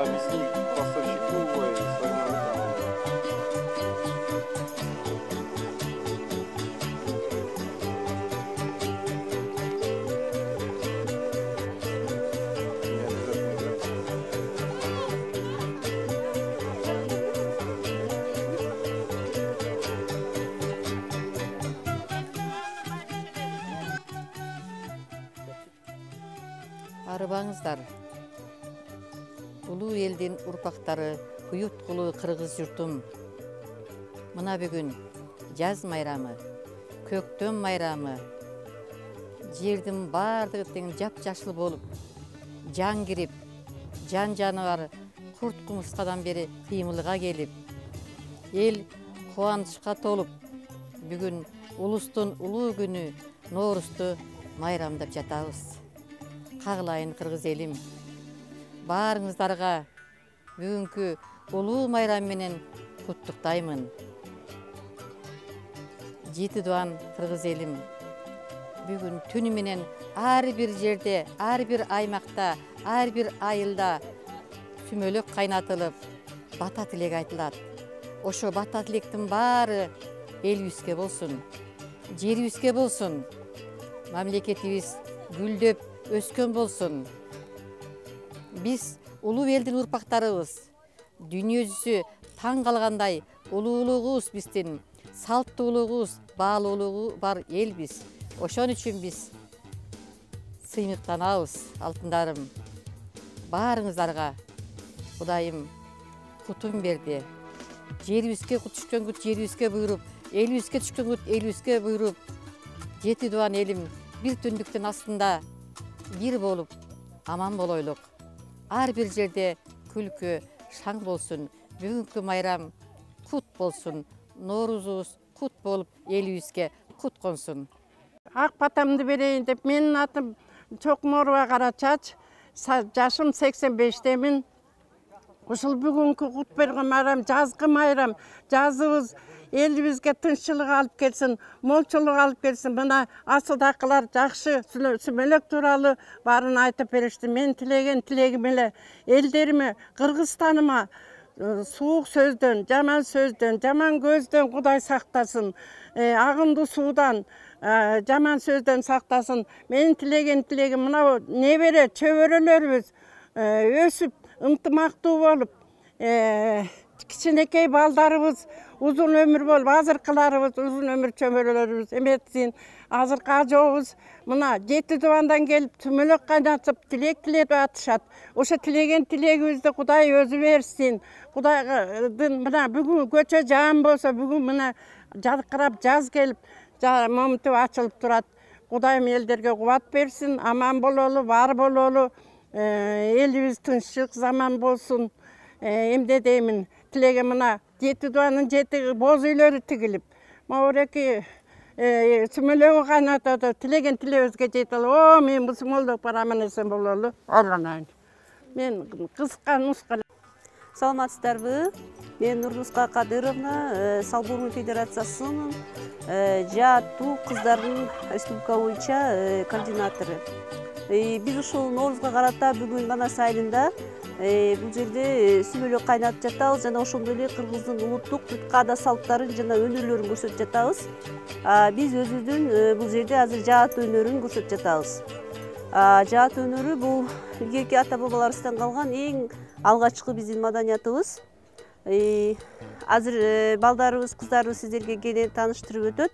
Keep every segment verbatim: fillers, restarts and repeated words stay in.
объяснить поставщику и своим родителям. Арыбаңыздар. Улуу элдин урпактары, уюткулуу кыргыз журтум. Мына бүгүн жаз майрамы, көктөм майрамы. Жердин бардыгы тең жап-жашыл болуп, жан кирип, жан жаныбар курт кумурскадан бери кыймылга келип, эл кубанычка толуп, бүгүн улустун улуу күнү Ноорузду майрамдап жатабыз. Кагылайын кыргыз элим. Баарыңыздарга бүгүнкү улуу майрам менен куттуктаймын. Жети дуан кыргыз элим. Бүгүн түнү менен ар бир жерде, ар бир аймакта, ар бир айылда сүмөлөк кайнатылып, бата тилек айтылат. Ошо бата тилектин баары элибизге болсун, жерибизге болсун. Мамлекетибиз гүлдөп өскөн болсун. Биз улуу элдин урпактарыбыз. Дүйнө жүзү таң калгандай улуулугубуз биздин, салттуулугубуз, баалуулугу бар элбиз. Ошон үчүн биз сыймыктанабыз, алтындарым. Баарыңыздарга Кудайым кутун берди. Жерибизге кут түшкөн күт жерибизге буйруп, элибизге түшкөн күт элибизге буйруп, жети дуан элим бир түндүктүн астында бир болуп аман болойлук. Ар бир жерде күлкү, шаң болсун. Бүгүнкү майрам кут болсун. Ноорузубуз кут болуп, элибизге кут консун. Ак батамды берейин деп, менин атым Чокморова Карачач. Жашым сексен бештемин. Ушул бүгүнкү кут берген майрам жазгы майрам. Жазыбыз элибизге тынччылык алып келсин, молчулук алып келсин. Мына асылдакылар жакшы сүмөлөк тууралуу баарын айтып беришти. Мен тилеген тилегим эле элдериме, Кыргызстаныма суук сөздөн, жаман сөздөн, жаман көздөн Кудай сактасын. Агымдуу суудан, жаман сөздөн сактасын. Менин тилеген тилегим мына небере чөбөрөлөрүбүз өсүп, ынтымактуу болуп, кичинекей балдарыбыз uzun ömür bol, azırkılarımız, uzun ömür çömürlerimiz, emetsin, azırkı acıbız. Mına жети duvandan gelip tümülük kaynatıp, tilek tilep atışat. Oşa tilegen tilegimizde Kuday özü versin. Kuday'ın mına bugün göçe jağın bolsa, bugün mına jarkırap jaz gelip, momentu açılıp turat. Kudayım elderge kuvat versin, aman bololu, var bololu, elimiz tınçlık zaman bolsun. Emde deyimin, tilege mına жети дуанын жети боз үйлөрү тигилип, моореки сүмөлөгү кайнатады, тилеген тилебизге жете алып, о, мен мусулмандык барамын эсен бололу, ойлонайын. Мен кыска нуска. Саламатсыздарбы? Мен Нурнуска Кадыровна, Салбурун Федерациясынын жааттуу кыздардын республика боюнча координатору. Биз ушул Ноорузга карата бүгүн Манас айылында бул жерде сүмөлөк кайнатып жатабыз жана ошондой эле кыргыздын улуттук каада салттарын жана өнөрлөрүн көрсөтүп жатабыз. Биз өзүбүздүн бул жерде азыр жаат өнөрүн көрсөтүп жатабыз. Жаат өнөрү бул илгерки ата бабаларыбыздан калган эң алгачкы биздин маданиятыбыз. Азыр балдарыбыз, кыздарыбыз сиздерге кенен тааныштырып өтөт.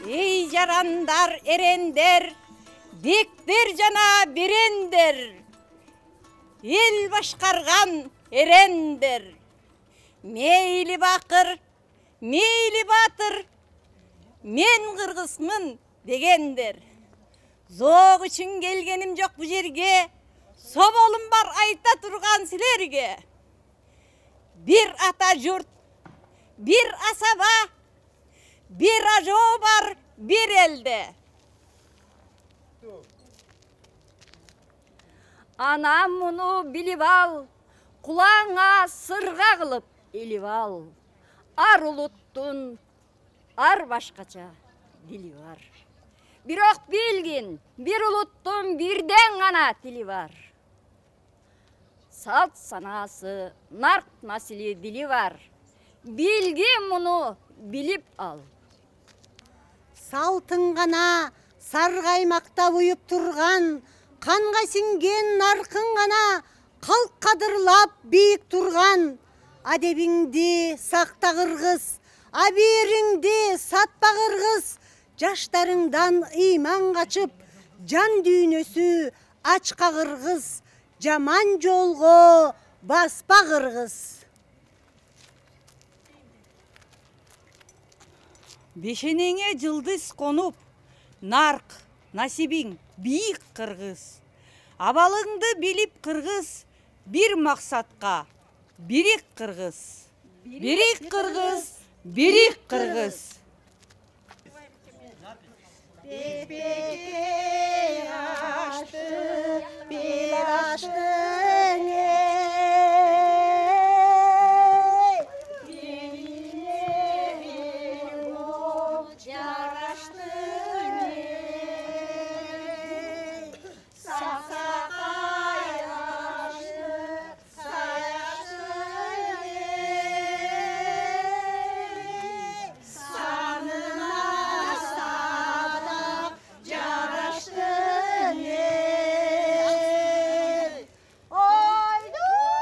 Ey jaranдар, erender, bектер жана берендер, ел башкарган эрендер. Мейли бакыр, мейли батыр, мен кыргызмын дегендер. Зоог үчүн келгеним жок бу жерге, соболум бар айта турган силерге. Бир ата журт, бир асаба, бир ажоо бар бир элде. Анам муну билип ал, кулаңа сырга кылып илип ал. Ар улуттун ар башкача дили бар. Бирок билгин, бир улуттун бирден гана тили бар. Салт санасы, нарк насили дили бар. Билгин муну билип ал. Салтын гана саргаймакта уюп турган, канга сиңген наркын гана калк кадырлап бийик турган. Адебиңди сакта кыргыз, абийириңди сатпа кыргыз. Жаштарыңдан ыйман качып, жан дүйнөсү ачка кыргыз. Жаман жолго баспа кыргыз. Бешенеңе жылдыз конуп, нарк, насибиң бийик кыргыз. Абалыңды билип кыргыз, бир максатка бирик кыргыз. Бирик кыргыз, бирик кыргыз. Бепеке ашты, бел аштың ей. Беліне бел бол жараштың ей. Сақсақай ашты, саяштың ей. Санына садақ жараштың ей. Ойду!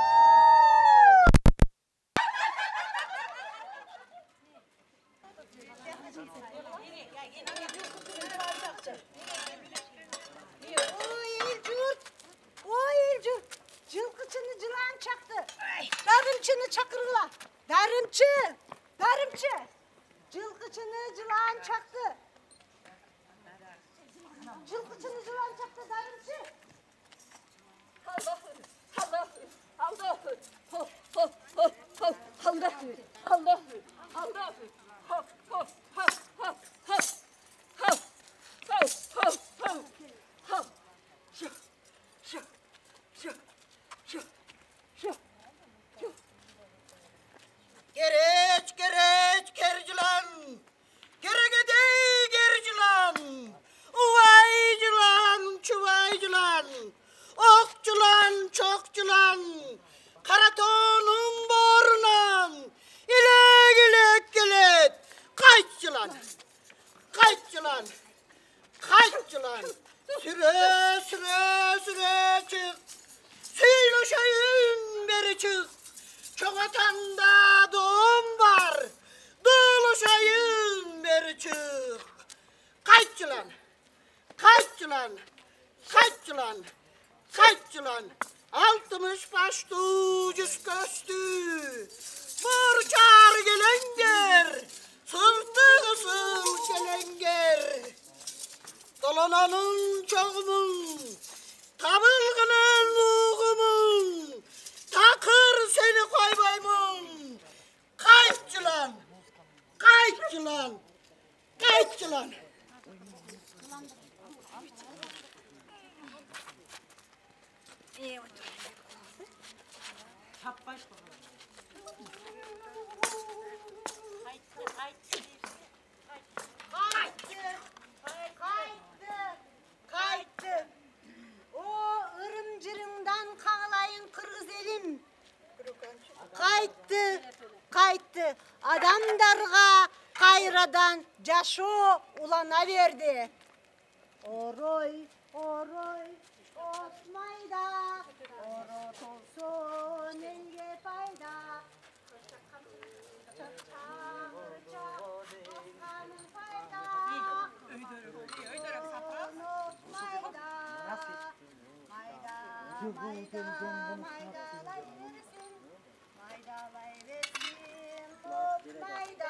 Ой ел жұрт, ой ел жұрт, жылқышыны жылан чақты, дарымчыны чакыргыла, дарымчы, дарымчы, жылқышыны жылан чақты, жылқышыны жылан чақты, дарымчы. Аллаху, Аллаху, Аллаху, хо, хо, хо, хо, Аллаху, Аллаху, Аллаху, хо, хо, хо, хо, хо, хо, хо, хо, хо, хо. Шо, шо, шо, шо, шо, шо. Gereç gereç gercilan, geregedey gercilan, uvaycılan, çuvaycılan, okçulan, çokçulan, karatonun borunan, ilek ilek gelet, kayıtçılan, kayıtçılan, kayıtçılan, süre süre süre çık, söyleşeyim beri çık. Çok atanda doğum var, dolaşayım beri çık. Kayıtçılan, kayıtçılan, kayıtçılan, kayıtçılan. Altmış başlı yüz göstü, borçar gelenger, sırtı ısıl gelenger. Dolananın çoğumun, tabılgının luğumun, takır seni koymaymun. Kayıtçılan, kayıtçılan, kayıtçılan. Kayıttı, kayıttı. O ırım cırımdan kağlayın kırgız elim. Kayıttı, kayıttı. Adamdarga kayradan jaşo ulana verdi. Oroy, oroy, osmayda, orot olsun enge fayda. Çakır çak, oskanın fayda. Maydalay versin, maydalay versin, top mayda.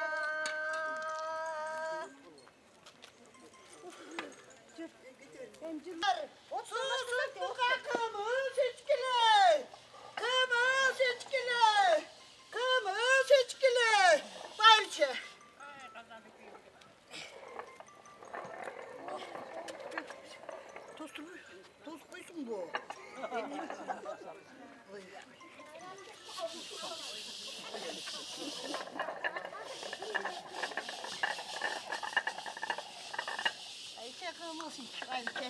Susuzluğa kımız içkili, kımız içkili, kımız içkili. Bayılçı. Toz, toz koysun bu. Ayça kımız iç, Ayça.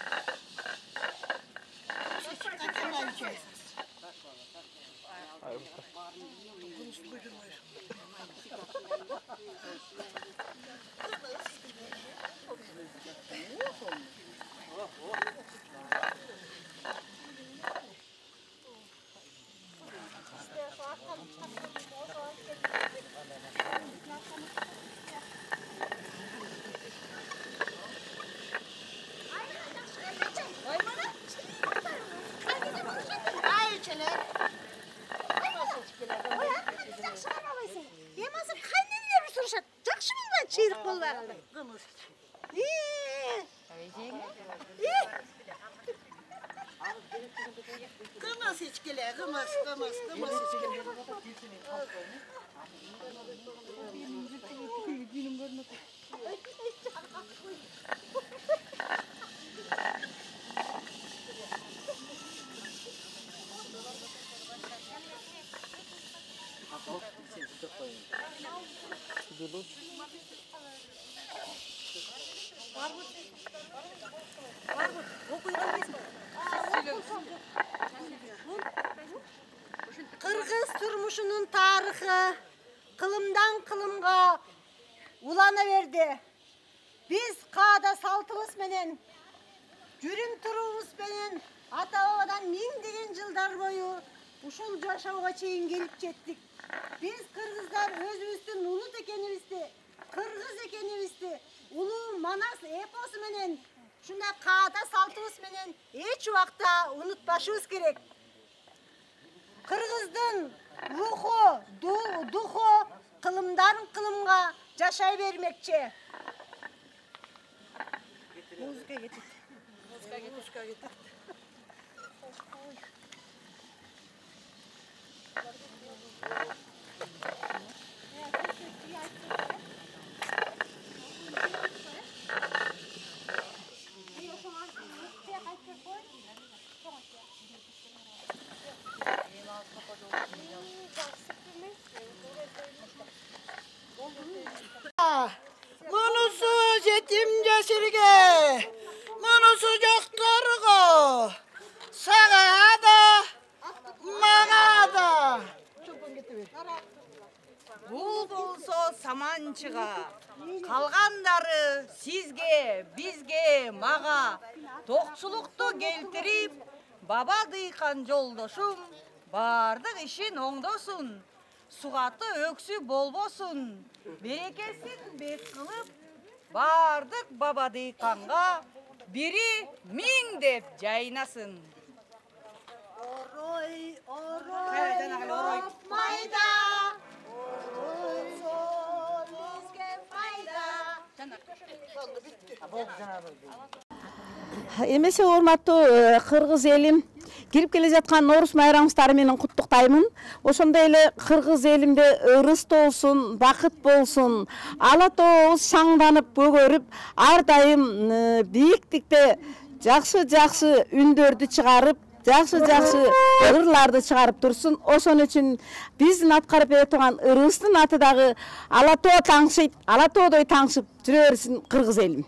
Çiğrik bol var. Kımız. Kımız içkile, kımız, kımız, kımız içkile. Kırgız turmuşunun tarixi kılımdan kılımga ulana verdi. Biz qada saltımız menen, жүрüm turumuz menen ata-babadan миңдеген жылдар boyu ушул жашоого чейин келип жеттик. Biz kırgızlar özümüzdün ulut ekenibizdi, kırgız ekenibizdi, улуу Манас эпосу менен шундай каада салтыбыз менен эч убакта унутпашыбыз керек. Кыргыздын руху, духу кылымдан кылымга жашай бермекчи. Музыка кетет. Музыка кетет. Музыка кетет. Munusu yetim cesirge, munusu yokturgo, sağa da, mağa da. Бул болсо саманчыга, калгандары сизге, бизге, мага токчулукту келтирип, баба дыйкан жолдошум бардык ишин оңдосун. Сугаты өксү болбосун, берекесин бек кылып, бардык баба дыйканга бири миң деп жайнасын. Орой, орой, майда, орой, бизге пайда. Эмесе урматтуу кыргыз элим, кирип келе жаткан Норус майрамыңыздары менен куттуктаймын. Ошондой эле кыргыз элимде ырыс болсун, бакыт болсун, ала тообуз шаңданып, көгөрүп, ар дайым бийиктикте жакшы-жакшы үндөрдү чыгарып, жакшы-жакшы ырларды чыгарып турсун. Ошон үчүн биздин аткарып бере турган ырыстын аты дагы ала тоо таңшыйт, ала тоодой таңшып жүрө берсин кыргыз элим.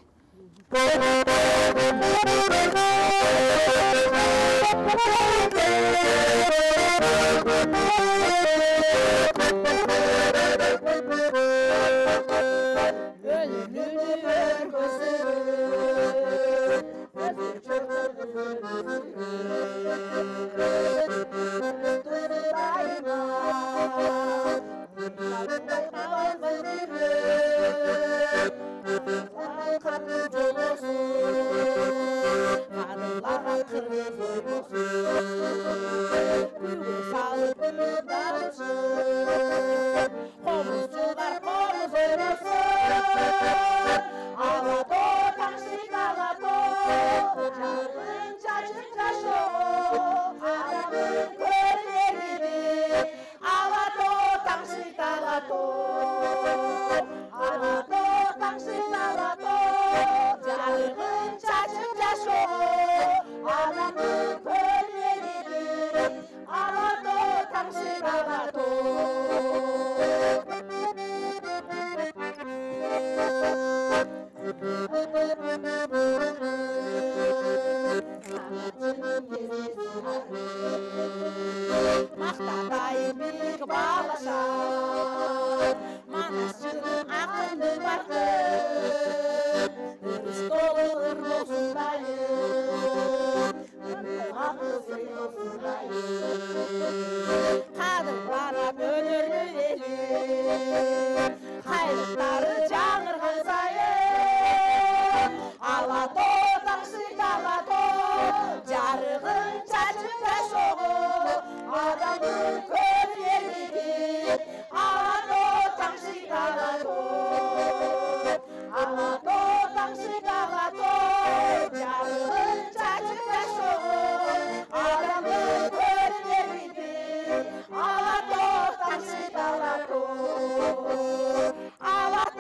Kadınlara kırmızı boy балашар манасчының ақынды барқын ырыс толы ыр болсын байым ақысы болсын байым қадырланап өнерлі елім қайраттары жаңырған сайын алатау тақсыр алатау жарығын шашында шоғы адамның көңіл ермеген алатау тақсыр алатау алатау тақсыр алатау жарығын шашында шоғы адамның көңіл ермеген алатау тақсыр алатау алатау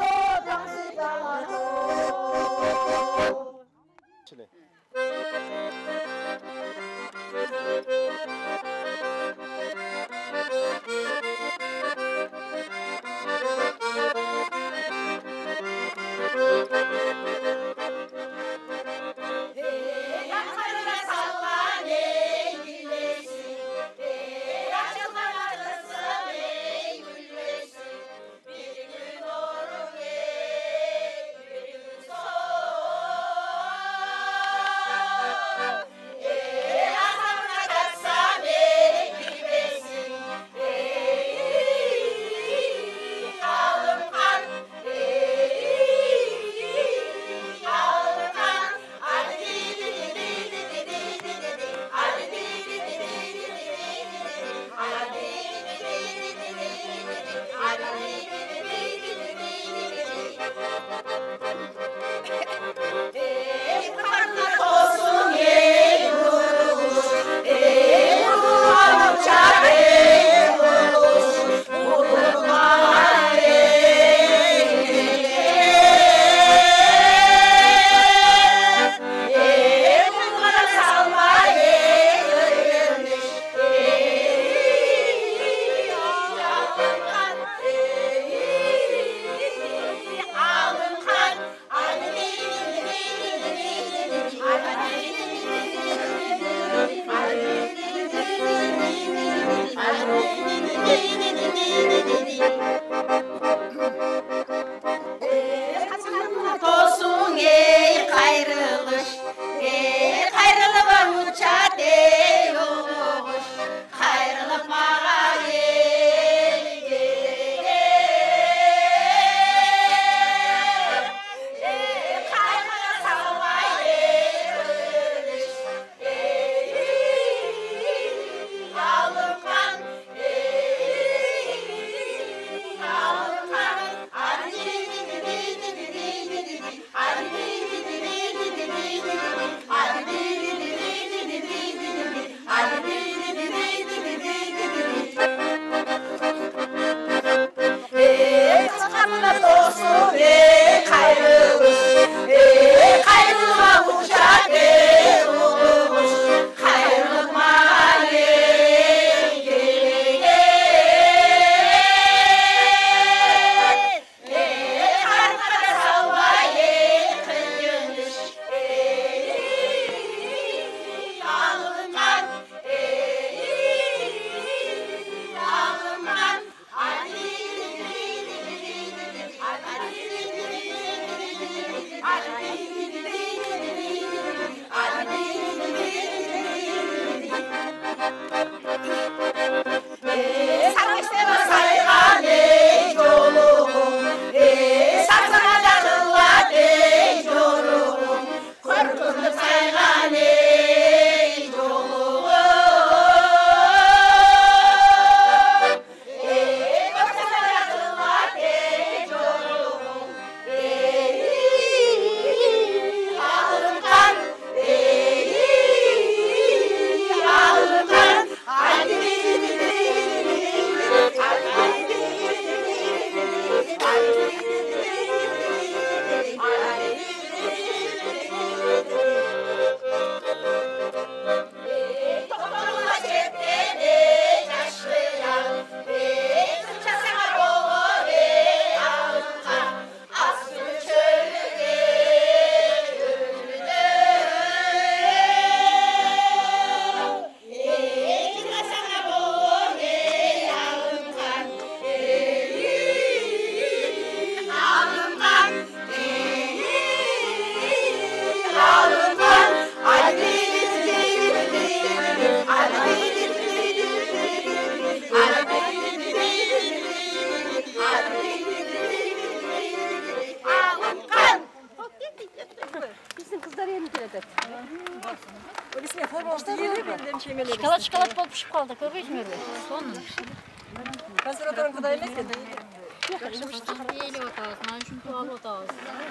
Шоколад шоколад болып пішіп қалды, көрмейсіңдер ме? Соны. Қазір одан құдай емес еді. Елі отауыз, ман үшін туалы отауыз.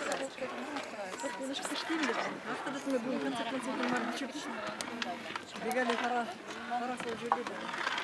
Автобусыма бүгін концерт концертін барып жүріп. Бегали қара, қара сол жерде.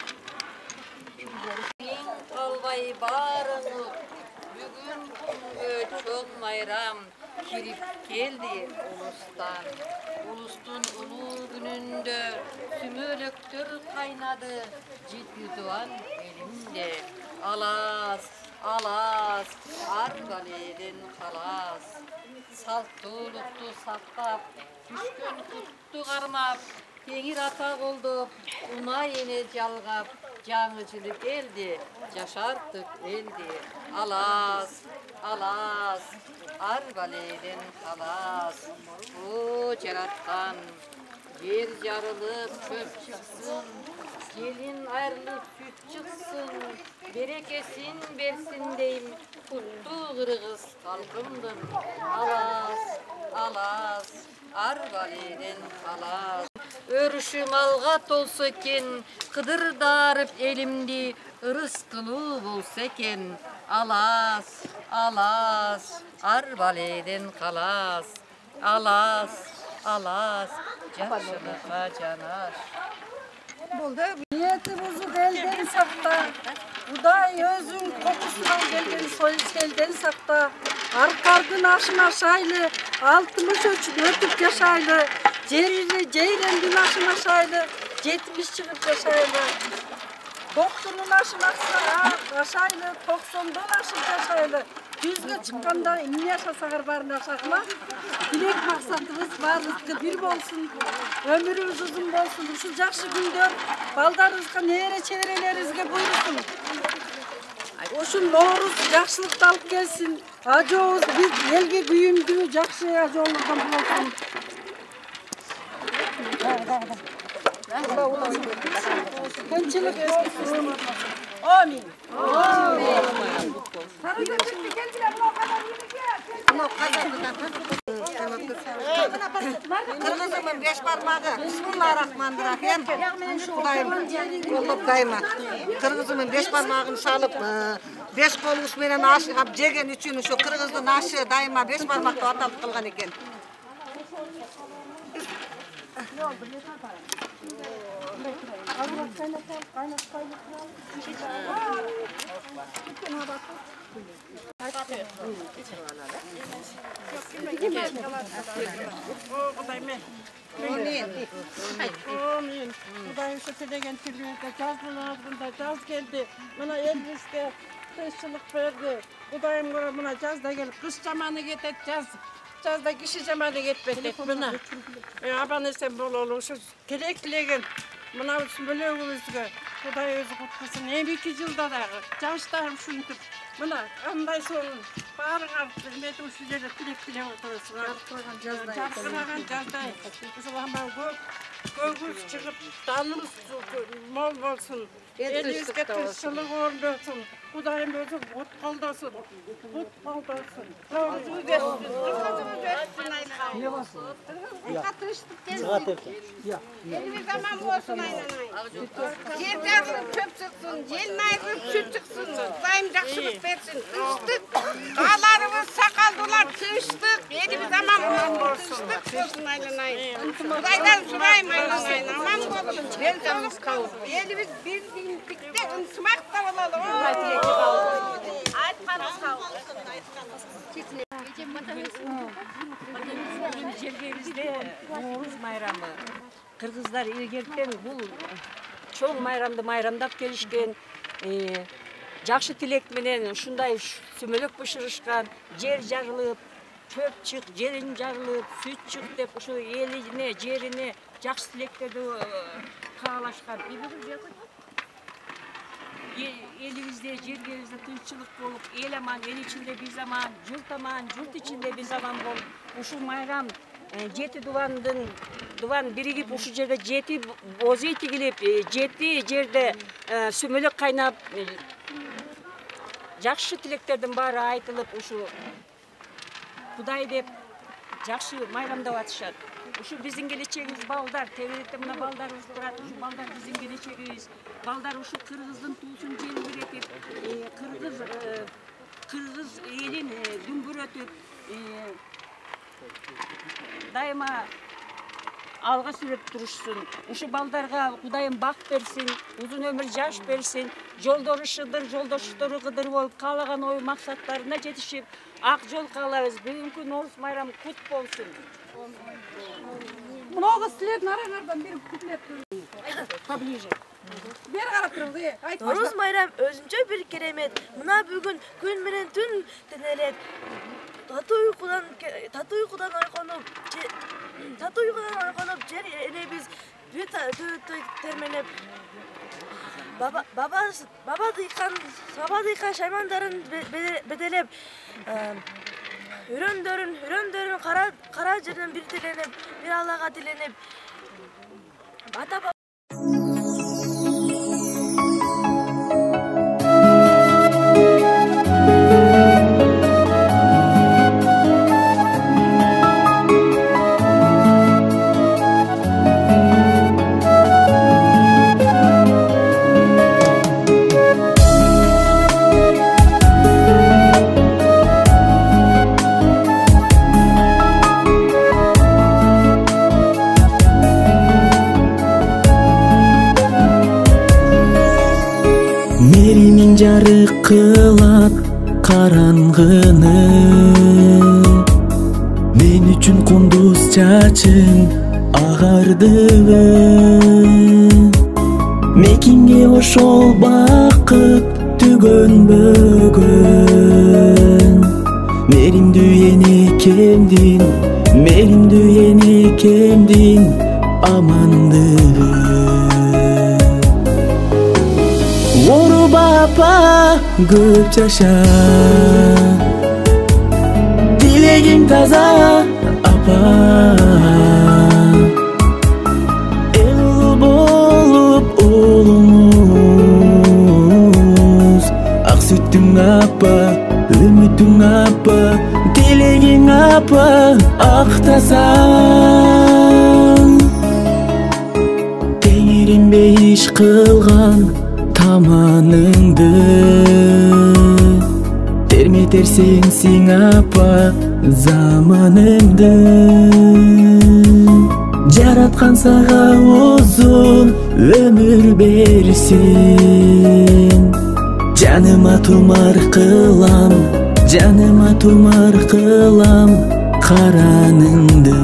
Қалбай барыңыз, бүгін күнге чоң майрам кирип келди улустан. Улустун улуу күнүндө сүмөлөктөр кайнады, жети туан элимде. Алас, алас, ар галеден калас. Салттуулукту сактап, түшкөн кутту кармап, теңир ата колдоп, унай эне жалгап, жаңычылык элди, жашартык элди. Алас, алас, ар галеден калас. О, жараткан, жер жарылып, чөп чыксын, келин айрылып, сүт чыксын, берекесин берсин дейм, куттуу кыргыз калкымдын. Алас, алас, ар галеден калас. Өрүшү малга толсо экен, кыдырдарып элимди, ырыс кылуу болсо экен. Алас, алас, ар баледен калас. Алас, алас, жакшылыкка жанаш. Болды. Ниети бузук элден сакта. Кудай өзүң кокусунан келген селден сакта. Аркардын ашын ашайлы, алтымыш өтүп жашайлы. Жерди жейрендин ашын ашайлы, жетимиш чыгып жашайлы. Токтунун ашын ашайлы, токсондон ашып жашайлы. Жүзгө чыкканда эмне жашасаңар баарын ашагыла. Тилек максатыбыз баарыбызга бир болсун. Өмүрүбүз узун болсун. Ушул жакшы күндөр балдарыбызга, небере чеберелерибизге буйрусун. Ушул Ноорус жакшылыкты алып келсин. Ажообуз биз элге күйүмдүү жакшы ажоолордон болсун. Тынчылык болсун. Амин. Кыргызымын беш бармагы. Бисмиллахиррахманиррахим. Кудайым колдоп дайыма. Кыргызымын беш бармагын салып, беш колубуз менен ашыгап жеген үчүн ошо кыргыздын ашы дайыма беш бармак деп аталып калган экен. Kudayım şu tilegen tilgende жаздын азгында жаз келди. Мына элибизге тынччылык берди. Кудайым мына жазда келип кыш жаманы кетет, жаз жазда киши жаманы кетпейт. Мына абан эсен бололу ушу телек тилеген мына сүмөлөгүбүзгө Кудай өзү куткусын. Эмики жылда дагы жаштарым ушинтип мына андай сонун баарыңар эметип ушул жерде тилек тилеп отурасыңар. Жаркыраган жаздай. Ушул ама көп көгүз чыгып, далыбыз мол болсун. Элибизге тынччылык орносун. Кудайым өзү бут колдосун. Бут колдосун. Көзүбүз өссүн. Кызыбыз өссүн айнагай. Не болсун? Катыштык келсин. Элибиз аман болсун айнагай. Жер жарылып чөп чыксын, желин айырып сүт чыксын. Кудайым жакшылык берсин. Тынчтык. Кааларыбыз сакалдуулар тынчтык. Элибиз аман болсун. Тынчтык болсун айнагай. Кудайдан сурайм айнагай. Аман болуп, денсаулык калып. Элибиз биздиктикте ынтымакта бололу. Жергебизде Ноорус майрамы. Кыргыздар илгертен бул чоң майрамды майрамдап келишкен. Жакшы тилек менен ушундай сүмөлөк бышырышкан, жер жарылып, чөп чык, жерин жарылып, сүт чык деп ушу элине, жерине жакшы тилектерди каалашкан. Элибизде, жергебизде тынччылык болуп, эл аман, эл ичинде биз аман, журт аман, журт ичинде биз аман болуп, ушул майрам жети дубандын дубан биригип ушул жерде жети бозой тигилип, жети жерде сүмөлөк кайнап, жакшы тилектердин баары айтылып, ушу Кудай деп жакшы майрамдап атышат. Ушу биздин келечегибиз балдар, теберетте мына балдарыбыз турат, ушу балдар биздин келечегибиз. Балдар ушу кыргыздын туусун желбиретип, кыргыз кыргыз элин дүңгүрөтүп, дайыма алга сүрөп турушсун. Ушу балдарга Кудайым бак берсин, узун өмүр жаш берсин, жолдору шыдыр, жолдоштору кыдыр болуп, каалаган ой максаттарына жетишип, ак жол каалайбыз. Бүгүнкү Норус майрамы кут болсун. Много след нараңардан бир куплет поближе. Бер карап туруңуз, э, айтып. Норус майрам өзүнчө бир керемет. Мына бүгүн күн менен түн тенелет. Татуу уйкудан татуу уйкудан ойконуп, татуу уйкудан ойконуп, жер элебиз бүтөй термелеп. Баба баба баба дыйкан, баба дыйкан шаймандарын беделеп, үрөндөрүн, үрөндөрүн кара кара жерден бир тиленип, бир Аллага тиленип, ата Меринин жарык кылат караңгыны, мен үчүн кундуз чачың агардыбы. Мекинге ошол бакыт түгөнбөгөн. Меримдүү эне кемдин, меримдүү эне кемдин амандыбы. Ору бапа көп жаша, тилегиң таза апа. Эл улу болуп улумуз, ак сүттүң апа, үмүтүң апа, тилегиң апа актасаң. Теңирим бейиш кылган таманыңды терметер сенсиң апа заманыңды. Жараткан сага узун өмүр берсин. Жаныма тумар кылам, жаныма тумар кылам караныңды.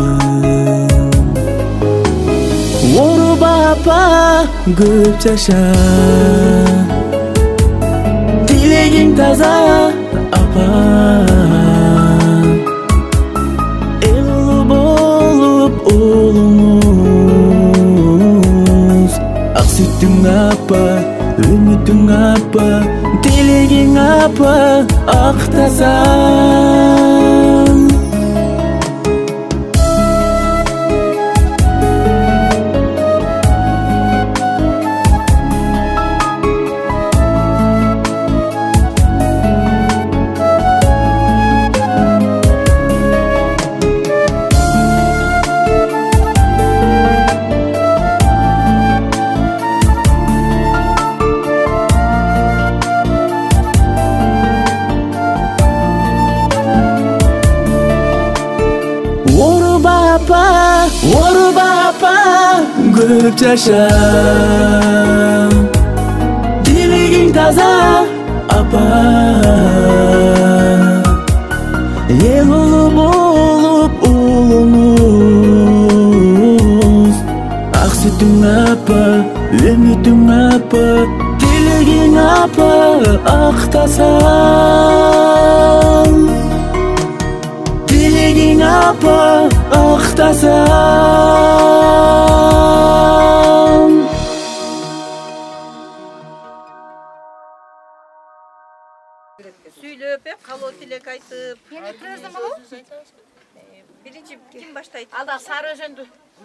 Ору бапа көп жаша, тилегиң таза апа. Эл улу болуп улумуз, ак сүттүң апа, үмүтүң апа, тилегиң апа актасаң. Ору бапа көп жаша, тилегиң таза апа. Эл улу болуп улумуз, ак сүттүң апа, үмүтүң апа, тилегиң апа актасаң. Тилегиң апа актасаң. Сүйлөп, калоо тилек айтып. Биринчи ким баштайт? Алда Сары Өзөндү.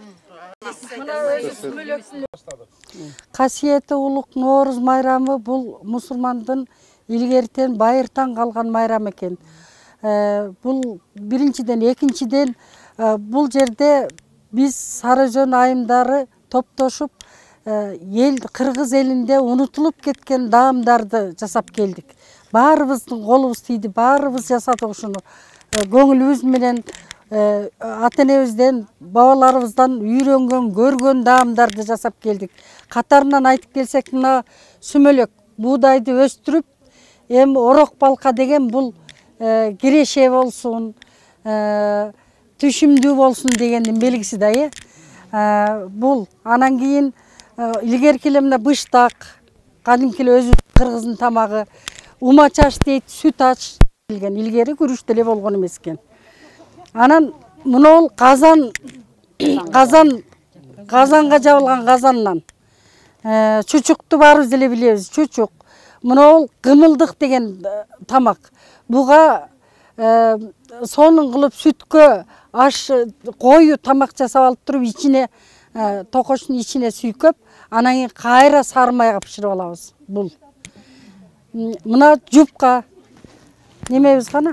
Касиети улук Норус майрамы бул мусулмандын илгертен байыртан калган майрам экен. Бул биринчиден, экинчиден бул жерде биз Сары Өзөн айымдары топтошуп ел кыргыз элинде унутулуп кеткен даамдарды жасап келдик. Баарыбыздын колубуз тийди, баарыбыз жасадык ушуну. Көңүлүбүз менен ата-энебизден, бабаларыбыздан үйрөнгөн, көргөн даамдарды жасап келдик. Катарынан айтып келсек, мына сүмөлөк буудайды өстүрүп, эми орок балка деген бул киреше болсун, түшүмдүү болсун дегендин белгиси да, э. Бул анан кийин илгерки эле мына быштак, кадимки эле өзүбүздүн кыргыздын тамагы, умач аш дейт, сүт аш келген. Илгери күрүчтө эле болгон эмес экен. Анан мынол казан, казан, казанга жабылган казандан. Чучукту баарыбыз деле билебиз, чучук. Мынол кымылдык деген тамак. Буга сонун кылып сүткө аш кою тамак жасап алып туруп, ичине токоштун ичине сүйкөп, анан кийин кайра сары майга бышырып алабыз. Бул. Мына жупка. Немебиз кана?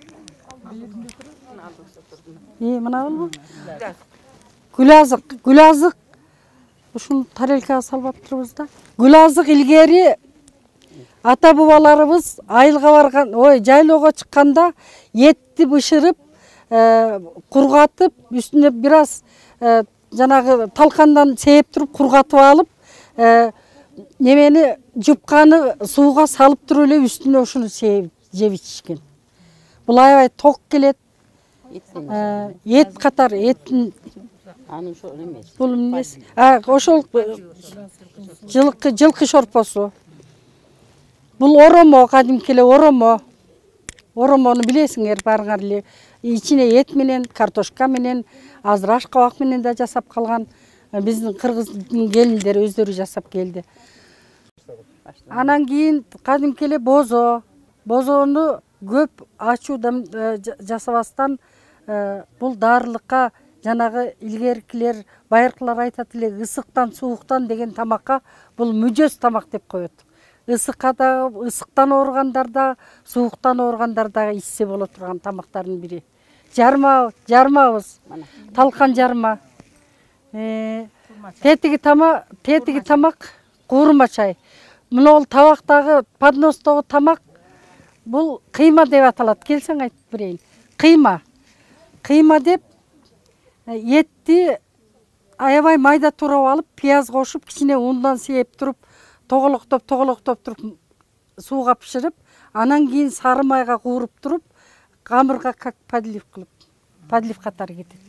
Е, мына болбу? Гүлазык, гүлазык. Ушуну тарелкага салып атырбыз да. Гүлазык илгери ата бабаларыбыз айылга барган, ой, жайлоого чыкканда етти бышырып, кургатып, үстүнө бир аз жанагы талкандан сээп туруп кургатып алып, немени жупканы сууга салып туруп эле үстүнө ушуну сээп жеп ичишкен. Бул аябай ток келет. Эт катар, эттин анын ошо эмес. Бул эмес. А, ошол жылкы, жылкы шорпосу. Бул оромо, кадимки эле оромо. Оромону билесиңер баарыңар эле. Ичине эт менен, картошка менен, азыр аш кабак менен да жасап калган. Биздин кыргыздын келиндери өздөрү жасап келди. Анан кийин кадимки эле бозо. Бозону көп ачуудан жасабастан бул дарылыкка, жанагы илгеркилер, байыркылар айтат эле, ысыктан, сууктан деген тамакка бул мүжөс тамак деп коет. Ысыкка да, ысыктан ооругандар да, сууктан ооругандар да ичсе боло турган тамактардын бири. Жарма, жармабыз. Талкан жарма. Тетиги тамак, тетиги тамак куурма чай. Мына табактагы, подностогу тамак бул кыйма деп аталат. Келсең айтып берейин. Кыйма. Кыйма деп етти аябай майда турап алып, пияз кошуп, кичине ундан сээп туруп, тоголоктоп, тоголоктоп туруп сууга пышырып, анан кийин сары майга кууруп туруп, камырга как подлив кылып, подлив катары кетет.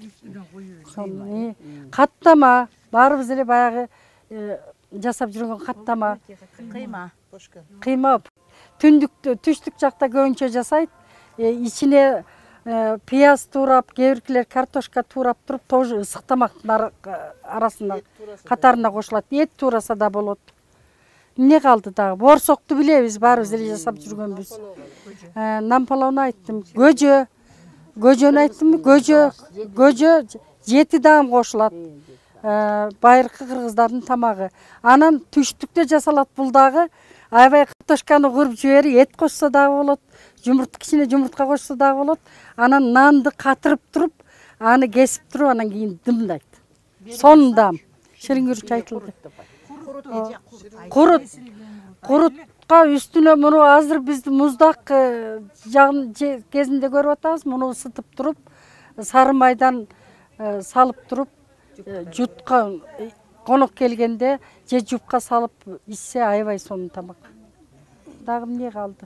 Каттама, баарыбыз эле баягы жасап жүргөн каттама. Кыйма. Кыйма. Түндүктө, түштүк жакта көбүнчө жасайт. Ичине пияз туурап, кээ-биркилер картошка туурап туруп, тоже ысык тамактын арасына катарына кошулат. Эт туураса да болот. Эмне калды дагы? Борсокту билебиз, баарыбыз эле жасап жүргөнбүз. Нампалауну айттым. Көжө. Көжөнү айттымбы? Көжө, көжө жети даам кошулат. Байыркы кыргыздардын тамагы. Анан түштүктө жасалат бул дагы. Аябай картошканы куруп жиберип, эт кошсо дагы болот. Жумурт, кичине жумуртка кошсо дагы болот. Анан нанды катырып туруп, аны кесип туруп, анан кийин дымдайт. Сонун даам. Ширингүрүч айтылды. Курут. Курутка үстүнө муну азыр биздин муздак жагын кезинде көрүп атабыз. Муну ысытып туруп, сары майдан салып туруп, жутка конок келгенде же жупка салып ичсе аябай сонун тамак. Дагы эмне калды?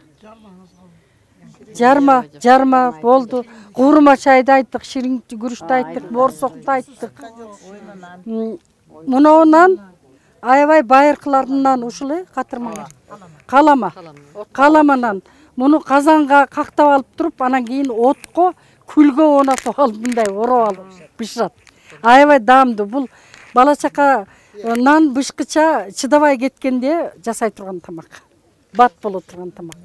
Жарма, жарма болду. Куурма чайды айттык, ширин күрүчтү айттык, борсокту айттык. Мунунан аябай байыркыларынан ушул э, катырмаңар. Калама. Каламанан муну казанга кактап алып туруп, анан кийин отко күлгө оонатып алып, мындай ороп алып бышырат. Аябай даамдуу. Бул бала чака нан бышкыча чыдабай кеткенде жасай турган тамак. Бат боло турган тамак.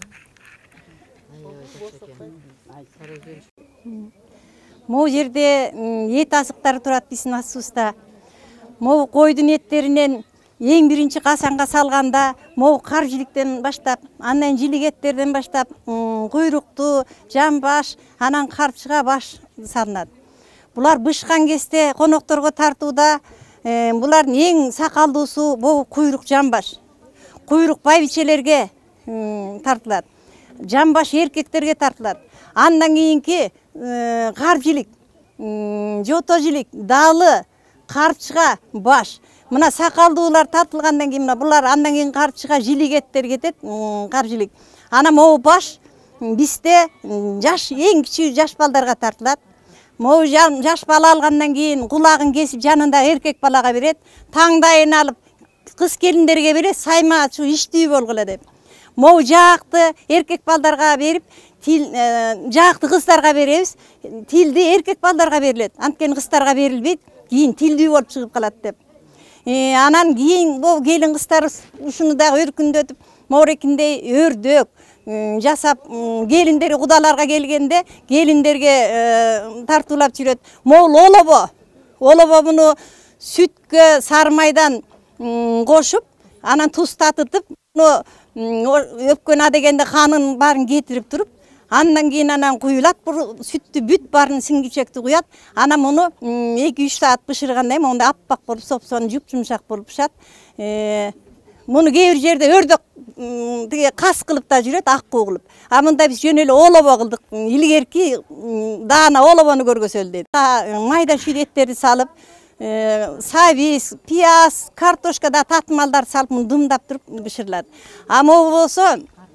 Могу жерде эт азыктары турат биздин асыбызда. Могу койдун эттеринен эң биринчи казанга салганда могу каржиликтен баштап, андан жилигеттерден баштап, куйрукту, жамбаш, анан карчыга баш салынат. Булар бышкан кезде конокторго тартууда булардын эң сакалдуусу могу куйрук жамбаш. Куйрук байбичелерге тартылат. Жамбаш эркектерге тартылат. Андан кийинки каржилик, жото жилик, далы, карчыга баш. Мына сакалдуулар тартылгандан кийин булар андан кийин карчыга жилигеттер кетет, каржилик. Ана могу баш бизде жаш эң кичүү жаш балдарга тартылат. Могу жаш бала алгандан кийин кулагын кесип жанында эркек балага берет, таңдайын алып кыз келиндерге берет, сайма чу иштүү болгула деп. Могу жакты эркек балдарга берип, тил жакты кыздарга беребиз. Тилди эркек балдарга берилет. Анткени кыздарга берилбейт, кийин тилдүү болуп чыгып калат деп. Анан кийин бул келин кыздарыбыз ушуну дагы өркүндөтүп, моорекиндей өрдөк жасап, келиндери кудаларга келгенде келиндерге тартуулап жүрөт. Могул олобо. Олобо муну сүткө, сары майдан кошуп, анан туз татытып, өпкөн дегенде канын барын кетирип туруп, андан кийин анан куюлат, сүттү бүт барын сиңгичекти куят. Анан муну эки үч саат бышыргандан кийин монда аппак болуп, сопсон жуп-жумшак болуп пышат. Муну кээ бир жерде өрдөк тиге кас кылып да жүрөт, аккуу кылып. А мында биз жөн эле олобо кылдык. Илгерки даана олобону көргөсөл дейт. Майда шүйдеттерди салып, сабиз, пияз, картошка да татымалдар салып дымдап туруп бышырылат. А могу болсо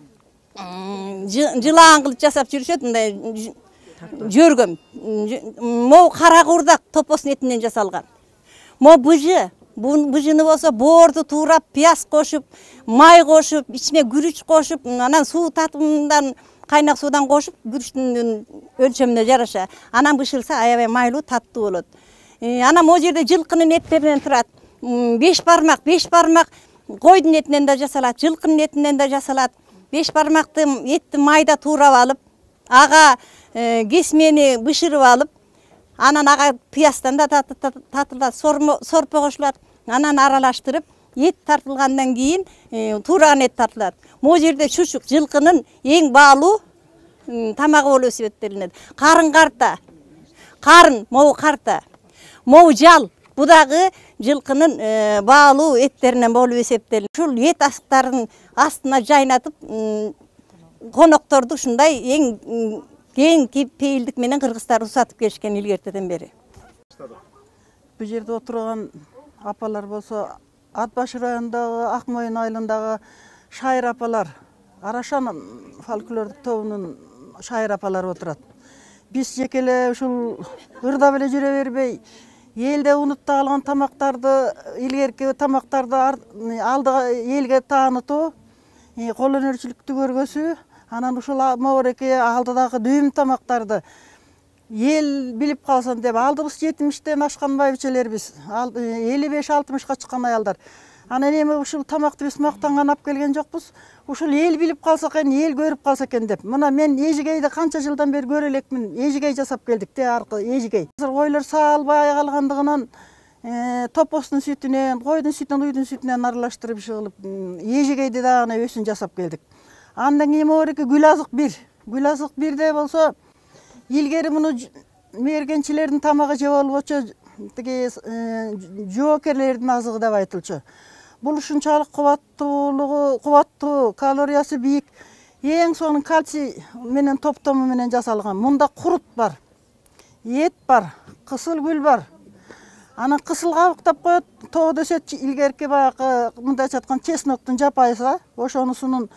жылаан кылып жасап жүрүшөт, мындай жөргөм. Могу кара курдак топостун этинен жасалган. Могу быжы, быжыны болсо боорду туурап, пияз кошуп, май кошуп, ичине күрүч кошуп, анан суу татымдан кайнак суудан кошуп, күрүчтүн өлчөмүнө жараша. Анан бышырса аябай майлуу, таттуу болот. Анан могу жерде жылкынын эттеринен турат. Беш бармак, беш бармак койдун этинен да жасалат, жылкынын этинен да жасалат. Беш бармакты этти майда туурап алып, ага кесмени бышырып алып, анан ага пиястан да татылат, сорпо кошулат, анан аралаштырып, эт тартылгандан кийин туураган эт тартылат. Могу жерде чучук жылкынын эң баалуу тамагы болуп эсептелинет. Карын карта, карын, могу карта, могу жал, бу дагы жылкынын баалуу эттеринен болуп эсептелинет. Ушул эт асыктарын астына жайнатып, конокторду ушундай эң кең пейилдик менен кыргыздар усатып келишкен илгертеден бери. Бул жерде отурган апалар болсо, Ат баш районундагы Ак Моюн айылындагы шайыр апалар, Арашан фольклордук тобунун шайыр апалары отурат. Биз жекеле ушул ырдап эле жүрө бербей, элде унутта калган тамактарды, илгерки тамактарды алдыга элге таанытуу, кол өнөрчүлүктү көргөзүү, анан ушул моореке алдыдагы дүйүм тамактарды эл билип калсын деп, алдыбыз жетимиштен ашкан байбичелербиз, элүү беш алтымышка чыккан аялдар. Анан эми ушул тамакты биз мактанган алып келген жокпуз. Ушул эл билип калса экен, эл көрүп калса экен деп. Мына мен эжигейди канча жылдан бери көрө элекмин. Эжигей жасап келдик, те аркы эжигей. Азыр койлор саалбай калгандыгынан топостун сүтүнөн, койдун сүтүнөн, уйдун сүтүнөн аралаштырып кылып, эжигейди дагы өсүн жасап келдик. Андан кийин моореке гүл азык бир. Гүл азык бирде болсо, илгери муну мергенчилердин тамагы же болбочу, тиги жоокерлердин азыгы деп айтылчу. Бул ушунчалык кубаттуулугу, кубаттуу, калориясы бийик, эң сонун кальций менен топтому менен жасалган. Мунда курут бар, эт бар, кысыл гүл бар. Анан кысыл кабыктап коет, тоодо өсөт, илгерки баягы мындай жаткан чесноктун жапайсы, ошонусунун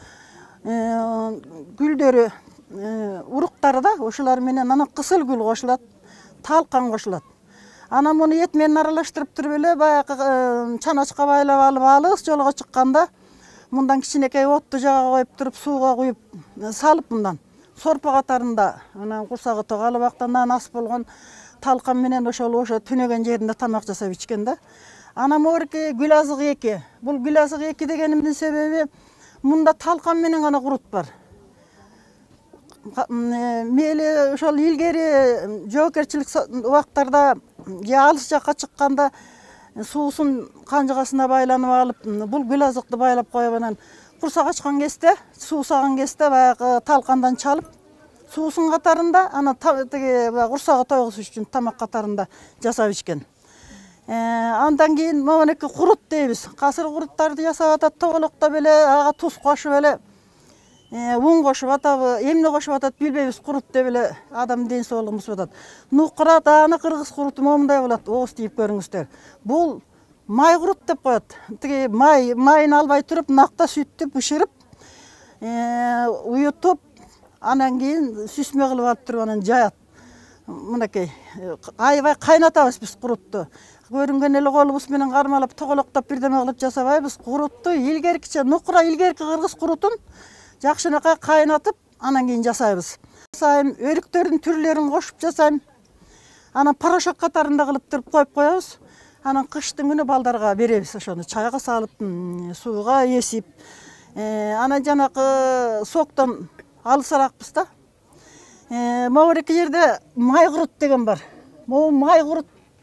гүлдөрү, уруктары да, ошолар менен анан кысыл гүл кошулат, талкан кошулат. Анан муну эт менен аралаштырып туруп эле баягы чаначка байлап алып алыс жолго чыкканда, мындан кичинекей отту жага коюп туруп, сууга куюп салып мындан сорпо катарында, анан курсагы ток алып актан ас болгон талкан менен ошол ошо түнөгөн жеринде тамак жасап ичкен да. Анан моореке гүл азык эки. Бул гүл азык эки дегенимдин себеби мында талкан менен гана курут бар. Мели ошол илгери жоокерчилик убактарда же алыс жакка чыкканда суусун канжыгасына байланып алып, бул гүл азыкты байлап коюп анан курсак ачкан кезде, суу саган кезде баягы талкандан чалып, суусун катарында, анан тиги курсагы тойгузуш үчүн тамак катарында жасап ичкен. Андан кийин монеки курут дейбиз. Касыр куруттарды жасап атат, тоголокто беле ага туз кошуп эле, un кошуп атабы, эмне кошуп атат билбейбиз, курут деп эле адам ден соолугун бузуп атат. Нукра дааны кыргыз куруту момундай болот, ооз тийип көрүңүздөр. Бул май курут деп коет. Тиги май, майын албай туруп, накта сүттү бышырып, уютуп, анан кийин сүсмө кылып алып туруп анан жаят. Мынакей, аябай кайнатабыз биз курутту. Көрүнгөн эле колубуз менен кармалап, тоголоктоп бирдеме кылып жасабайбыз. Курутту илгеркиче, нукра илгерки кыргыз курутун жакшынакай кайнатып, анан кийин жасайбыз. Жасайм, өрүктөрдүн түрлөрүн кошуп жасайм. Анан порошок катарында кылып туруп коюп коебуз. Анан кыштын күнү балдарга беребиз ошону, чайга салып, сууга эсип. Анан жанакы соктон алысыракпыз да. Могуреки жерде май курут деген бар. Могу май курут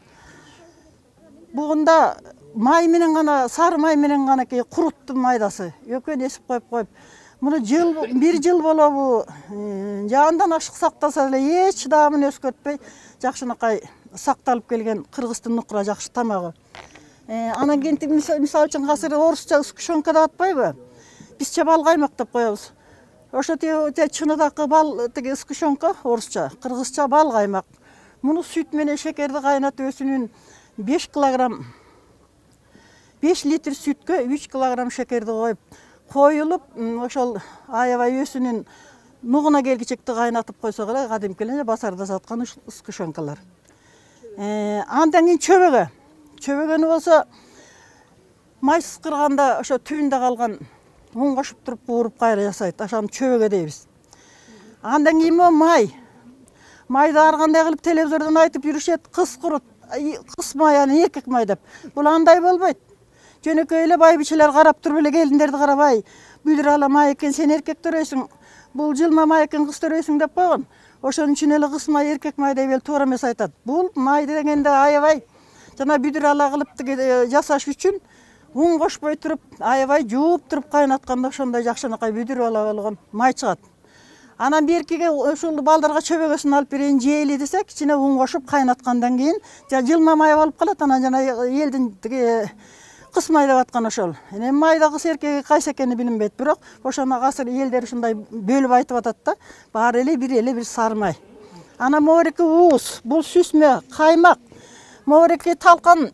бугунда май менен гана, сары май менен гана ки куруттун майдасы. Экөөнү эсип коюп коюп. Муну жыл, бир жыл болобу, жаандан ашык сактаса эле эч даамын өзгөртпөй жакшынакай сакталып келген кыргыздын нукра жакшы тамагы. Анан кийин мисалы үчүн азыр орусча скушонка деп атпайбы? Бизче бал каймак деп коебуз. Ошо тиги чыныдакы бал тиги скушонка орусча, кыргызча бал каймак. Муну сүт менен шекерди кайнатып өсүнүн беш килограмм, беш литр сүткө үч килограмм шекерди коюп, коюлуп, ошол аябай өсүнүн нугуна келгичекти кайнатып койсок эле кадимки эле базарда саткан скушонкалар. Андан кийин чөбөгө. Чөбөгөнү болсо майсыз кырганда ошо түбүндө калган un кошуп туруп кууруп кайра жасайт. Ошону чөбөгө дейбиз. Андан кийин май. Майды ар кандай кылып телевизордон айтып жүрүшөт, кыз курут, кыз май, аны эркек май деп. Бул андай болбойт. Жөнөкөй эле байбичелер карап туруп эле келиндерди карабай, бүдүр ала май экен, сен эркек төрөйсүң, бул жылма май экен, кыз төрөйсүң деп койгон. Ошонун үчүн эле кыз май, эркек май деп эле туура эмес айтат. Бул май дегенде аябай жана бүдүр ала кылып жасаш үчүн un кошпой туруп, аябай жууп туруп кайнатканда ошондой жакшынакай бүдүр ала болгон май чыгат. Анан беркиге ушул балдарга чөбөгөсүн алып берейин жейли десек, кичине un кошуп кайнаткандан кийин жылма май болуп калат. Анан жана элдин тиги кыз май деп аткан ошол. Эми майда кыз эркеги кайсы экени билинбейт, бирок ошону азыр элдер ушундай бөлүп айтып атат да. Баары эле бир эле бир сары май. Анан могуреки уус, бул сүсмө, каймак. Могуреки талкан.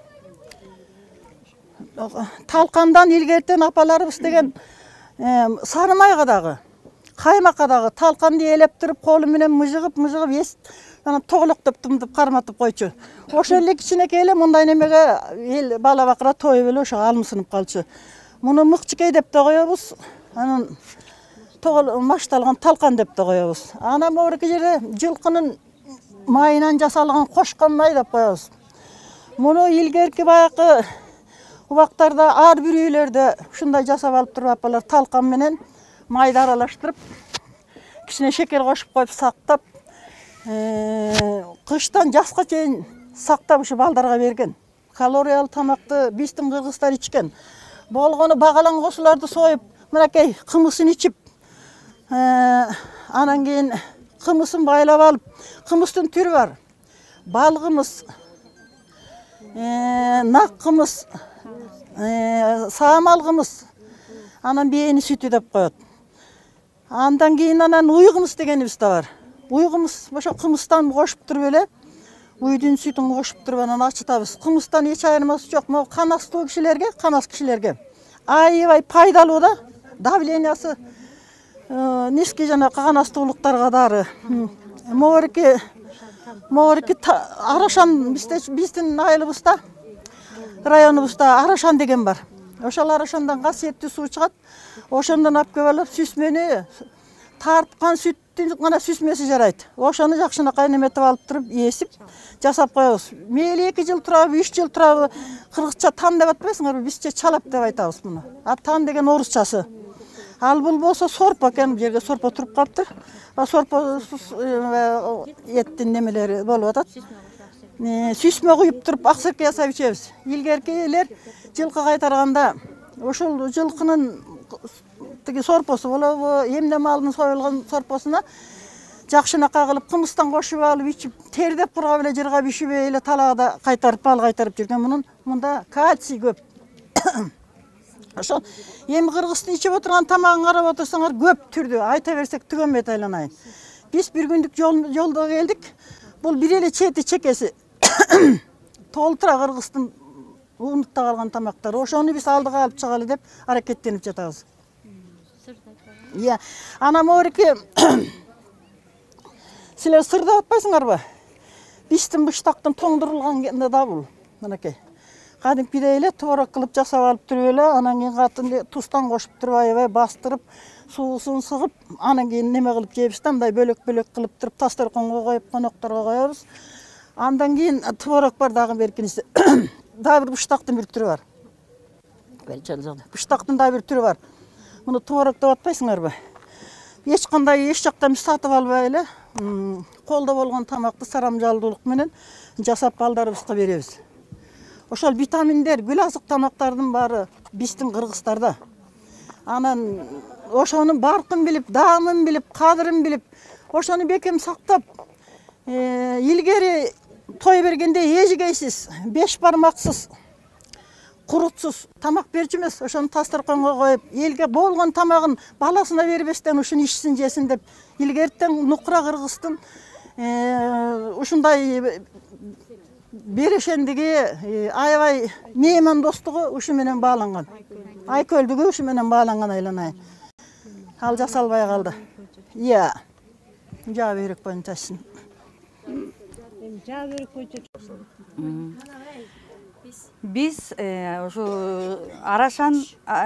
Талкандан илгертен апаларыбыз деген сары майга дагы, каймакка дагы талканды элеп туруп, колу менен мыжыгып, мыжыгып эс, анан тоголоктоп тымдып карматып койчу. Ошол эле кичинекей эле мындай немеге эл бала бакыра тоюп эле ошо алмысынып калчу. Муну мыкчыкей деп да коебуз. Анан тогол машталган талкан деп да коебуз. Анан могуреки жерде жылкынын майынан жасалган кошкон май деп коебуз. Муну илгерки баягы убактарда ар бир үйлөрдө ушундай жасап алып туруп апалар талкан менен майды аралаштырып, кичине шекер кошуп коюп сактап, кыштан жазга чейин сактап ушу балдарга берген. Калориялуу тамакты биздин кыргыздар ичкен. Болгону багалангосуларды союп, мынакей кымысын ичип, анан кийин кымысын байлап алып, кымыстын түрү бар. Бал кымыз, нак кымыз, саамал кымыз, анан бээни сүтү деп коет. Андан кийин анан уй кымыз дегенибиз да бар. Уй кымыз ошо кымыздан кошуп туруп эле, уйдун сүтүн кошуп туруп анан ачытабыз. Кымыздан эч айырмасы жок. Могу кан астуу кишилерге, кан ас кишилерге аябай пайдалуу да. Давлениясы низкий жана кан астуулуктарга дары. Могуреки могуреки Арашан биздин айылыбызда, районубузда Арашан деген бар. Ошол Арашандан касиеттүү суу чыгат. Ошондон алып келип алып сүсмөнү тарткан сүттүн гана сүсмөсү жарайт. Ошону жакшынакай неметип алып туруп эсип жасап коебуз. Мейли эки жыл турабы, үч жыл турабы, кыргызча тан деп атпайсыңарбы, бизче чалап деп айтабыз муну. А тан деген орусчасы. Ал бул болсо сорпо экен, бу жерге сорпо туруп калыптыр. А сорпо эттин немелери болуп атат. сүйсмө куюп туруп ак серке жасап ичебиз. Илгеркилер жылкы кайтарганда ошол жылкынын тиги сорпосу болобу, эмне малдын союлган сорпосуна жакшынакай кылып кымыстан кошуп алып ичип, тердеп кургап эле жыргап ишибей эле талаада кайтарып, бал кайтарып жүргөн. Мунун мында кальций көп. Ошол эми кыргыздын ичип отурган тамагын карап отурсаңар көп түрдүү, айта берсек түгөнбөйт айланайын. Биз бир күндүк жолдо келдик. Бул бир эле чети чекеси толтура кыргыздын унутта калган тамактары. Ошону биз алдыга алып чыгалы деп аракеттенип жатабыз. Иә, ана морики силер сыр деп атпайсыңарбы? Биздин быштактын тоңдурулган да бул. Мынакей. Кадимкидей эле творог кылып жасап алып туруп эле, анан кийин катын туздан кошуп туруп аябай бастырып, суусун сыгып, анан кийин неме кылып жейбиз да, мындай бөлөк-бөлөк кылып туруп тасторконго коюп, конокторго коебуз. Андан кийин творог бар дагы беркиниси. Дагы бир быштактын бир түрү бар. Быштактын дагы бир түрү бар. Муну творог деп атпайсыңарбы? Эч кандай эч жактан сатып албай эле, колдо болгон тамакты сарамжалдуулук менен жасап балдарыбызга беребиз. Ошол витаминдер, гүл азык тамактардын баары биздин кыргыздарда. Анан ошонун баркын билип, даамын билип, кадырын билип, ошону бекем сактап, илгери той бергенде эжигейсиз, беш бармаксыз, курутсуз тамак берчү эмес, ошону тасторконго коюп, элге болгон тамагын баласына бербестен ушуну ичсин, жесин деп, илгертен нукура кыргыздын ушундай берешендиги, аябай меймандостугу ушу менен бааланган. Айкөлдүгү ушу менен бааланган айланайын. Ал жасалбай калды. Иә. Жаа бөйрөк боюнчасын. Жаа бөйрөк боюнча. Биз ушу Арашан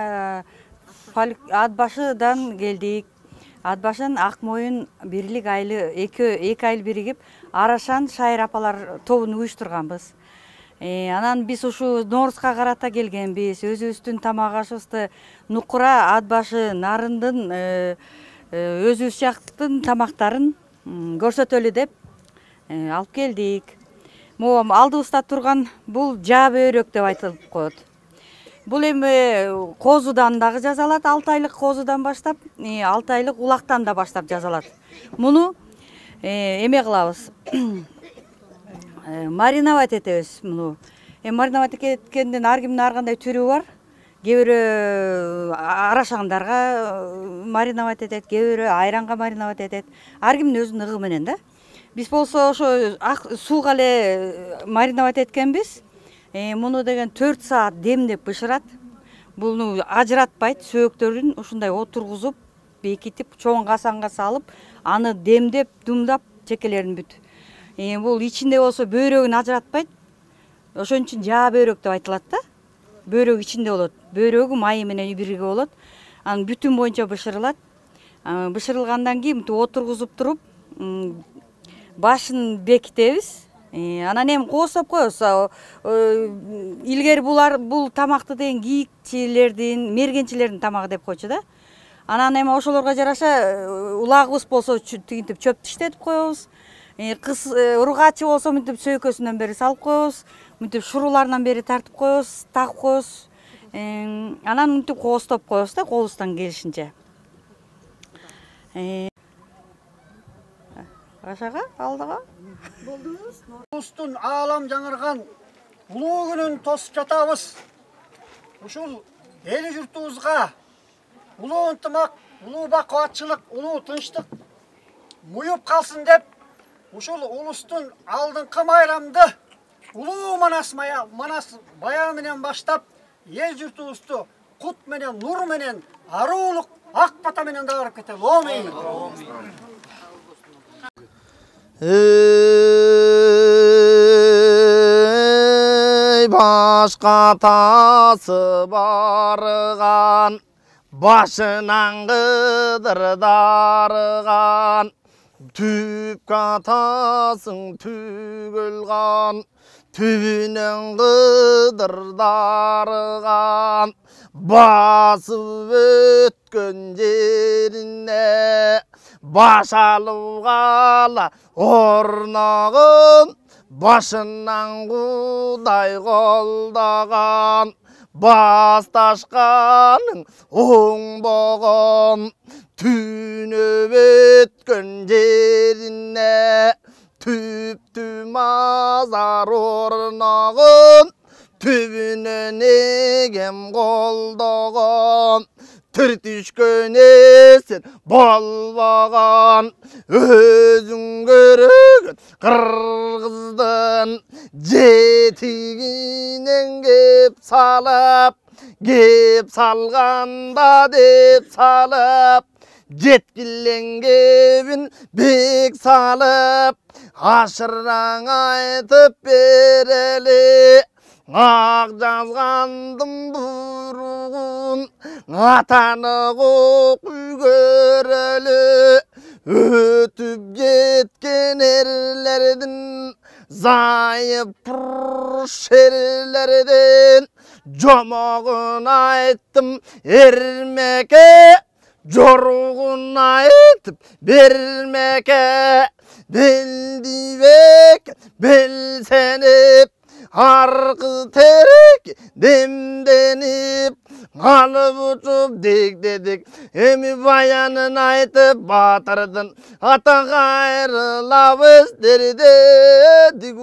ат башыдан келдик. Ат башын ак моюн бирлик айлы эки айыл биригип Арашан шайыр апалар тобун уюштурганбыз. Анан биз ушу Ноорузга карата келгенбиз. Өзүбүздүн тамак ашыбызды нукура, ат башы, нарындын өзүбүз жактын тамактарын көрсөтөлү деп алып келдик. Могу алдыбызда турган бул жаа бөйрөк деп айтылып коет. Бул эми козудан дагы жасалат, алты айлык козудан баштап, алты айлык улактан да баштап жасалат. Муну эме кылабыз. Мариновать этебиз муну. Эми мариновать эткенден ар кимдин ар кандай түрү бар. Кээ бирөө арашаңдарга мариновать этет, кээ бирөө айранга мариновать этет. Ар кимдин өзүнүн ыгы менен да. Биз болсо ошо сууга эле мариновать эткенбиз. Муну деген төрт саат демдеп бышырат. Буну ажыратпайт, сөөктөрүн ушундай отургузуп, бекитип, чоң касанга салып, аны демдеп, думдап, чекелерин бүт. Бул ичинде болсо бөйрөгүн ажыратпайт. Ошон үчүн жаа бөйрөк деп айтылат да. Бөйрөк ичинде болот. Бөйрөгү майы менен бирге болот. Анын бүтүн боюнча бышырылат. Бышырылгандан кийин отургузуп туруп, башын бекитебиз. Анан эми коостоп коебуз. Илгери булар бул тамакты деген кийикчилердин, мергенчилердин тамагы деп койчу да. Анан эми ошолорго жараша улагыбыз болсо тигинтип чөп тиштетип коебуз. Кыз ургачы болсо мынтип сөйкөсүнөн бери салып коебуз. Мынтип шуруларынан бери тартып коебуз, тагып коебуз. Анан мынтип коостоп коебуз да колубуздан келишинче. Ашага, алдыга. Болдуңуз? Устун аалам жаңырган улуу күнүн тосуп жатабыз. Ушул эл журтубузга улуу ынтымак, улуу бакубатчылык, улуу тынчтык муюп калсын деп, ушул улустун алдыңкы майрамды улуу Манас Манас баяны менен баштап, эл журтубузду кут менен, нур менен, аруулук, ак бата менен дагырып кетели. Омейин. Ey başka tası bargan, başınan gıdırdargan, tüp katasın tügülgan, tübünen gıdırdargan, basıp ötkön yerine, baş alıp kala ornağın, башынан құдай қолдаған, басташқаның оң боғын, түніп өткен жеріне, түпті мазар орнағын, түбінен егем қолдаған, түр түшкен есін болбаған, өзің көрігін қырғыздың жетігінен кеп салып, кеп салғанда деп салып, жеткілен бек салып, ашыраң айтып берелі, ақ жазғандым бұруғын, атаны қоқы көрелі, өтіп кеткен ерлердің, зайып пұрш ерлердің, жомағын айттым ермеке, жоруғын айтып бермеке, белдивек белсеніп, арқы терек демденіп, алып ұшып дек-дедік, емі баянын айтып батырдың, ата қайрылап өздердедік.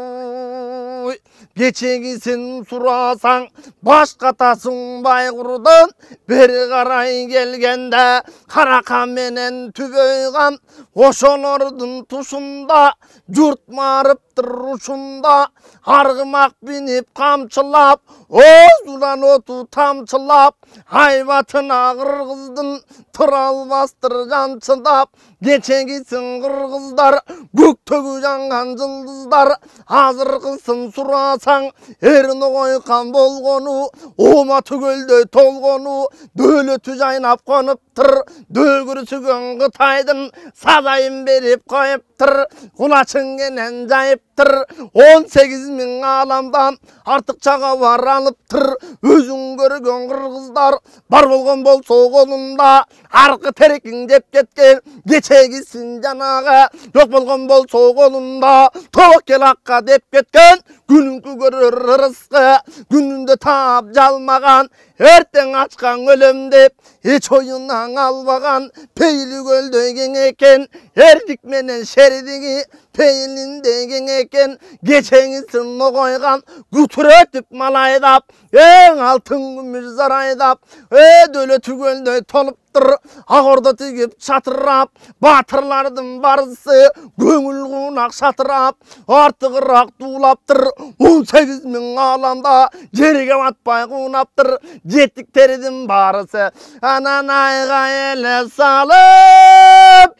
Кечегісін сұрасаң, башқатасың байғұрдан, бері қарай келгенде, қарақаменен түбейған, ошолордың тұсында, жұрт марыптыр ұшында, арғымақ бініп қамшылап, озулан оту тамшылап, айбатына қырғыздың тұралбастыр жаншылап, кечегісін қырғыздар, көк төгу жанған жылдыздар, азырқысын сұрасаң, еріні қойқан болғону, ома түгелдей толғону, дөлөті жайнап қоныптыр, дөгірсіген қытайдың сазайын беріп қойыптыр, құлачыңгенен жайыптыр, он сегіз мың аламдан артық чаға бар алыптыр, өзің көрген қырғыздар бар болған болса қолында, арқы терекін деп кеткен кечегісін жанағы, жоқ болған болса қолында, тоқ кел аққа деп кеткен, күніңкі көрір ырысқы, күнінде тап жалмаған, ертең ашқан өлім деп, еч ойынан албаған, пейлі көлдөйген екен, ердік менен шердігі, пейліндеген екен, кечеңісін оғойған, күтір өтіп малайдап, ең алтын күміс зарайдап, өдөлі түгелдөй толыптыр, ағорда тігіп шатырап, батырлардың барысы, көңіл қунақ шатырап, артығырақ тулаптыр, он сегіз мың аламда, жерге батпай қунаптыр, жеттіктердің барысы, ананайға елі салып,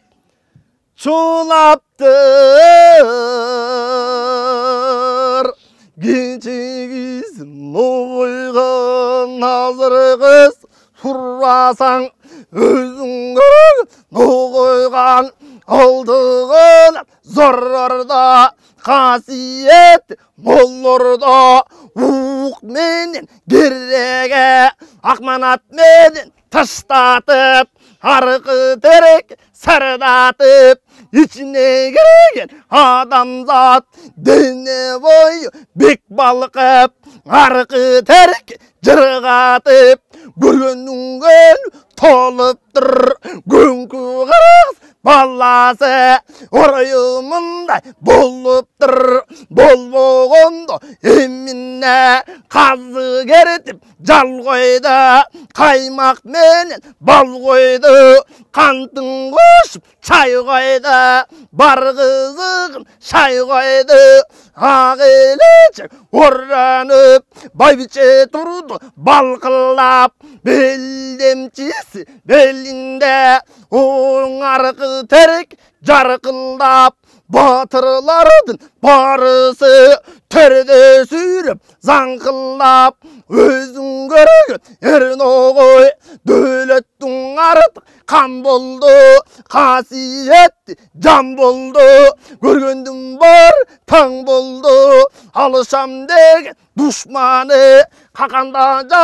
чулаптыр. Кечегісін оғойған назыр қыз, сұрасаң, өзің оғойған алдығын зорларда, қасиет молларда, уық менен кереге, ақманат менен таштатып, арқы терек сырдатып, içine girген адамзат, дене бойы бек балқып, арқы терек жырғатып, көргеннің көл толыптыр, көңкі қырғыз баласы, орайымындай болыптыр, болбоғында еміне қазы керетіп жал қойды, қаймақ менен бал қойды, қантың қошып чай қойды, бар қызығын шай қойды, ағелечек оранып, байбіче тұрды балқылап, белдемчесі белінде, оң арқы терек жарқылдап, батырлардың барысы төрде сүйреп заңқылдап, өзің көрген ерін оғой, дөлеттің артық қан болды, қасиетті жан болды, көргендің бар таң болды, алышам деген дұшманы, қақанда жатып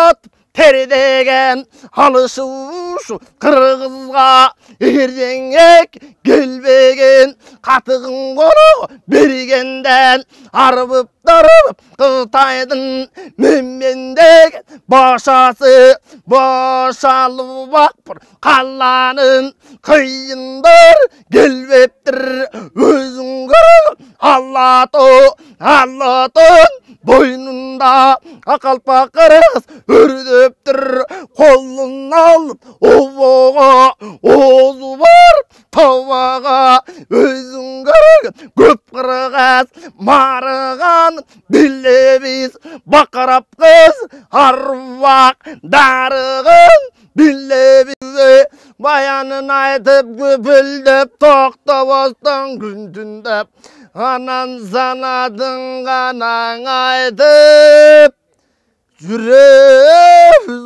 тердеген алышушу кыргызга эрдеңек келбеген катыгын коло бергенден арбып дарып Кытайдын менмендеген башасы бошалып акпыр каланын кыйындар келбептир өзүң көргөн аллато аллатон бойнунда акалпак кыргыз өрдөптүр колун алып обого оозу бар табага өзүң көргөн көп кыргыз марыган билебиз бакарап кыз арбак дарыгын билебиз баянын айтып көпүлдөп токтобостон күн түндөп анан санадың ғанаң айтып жүребіз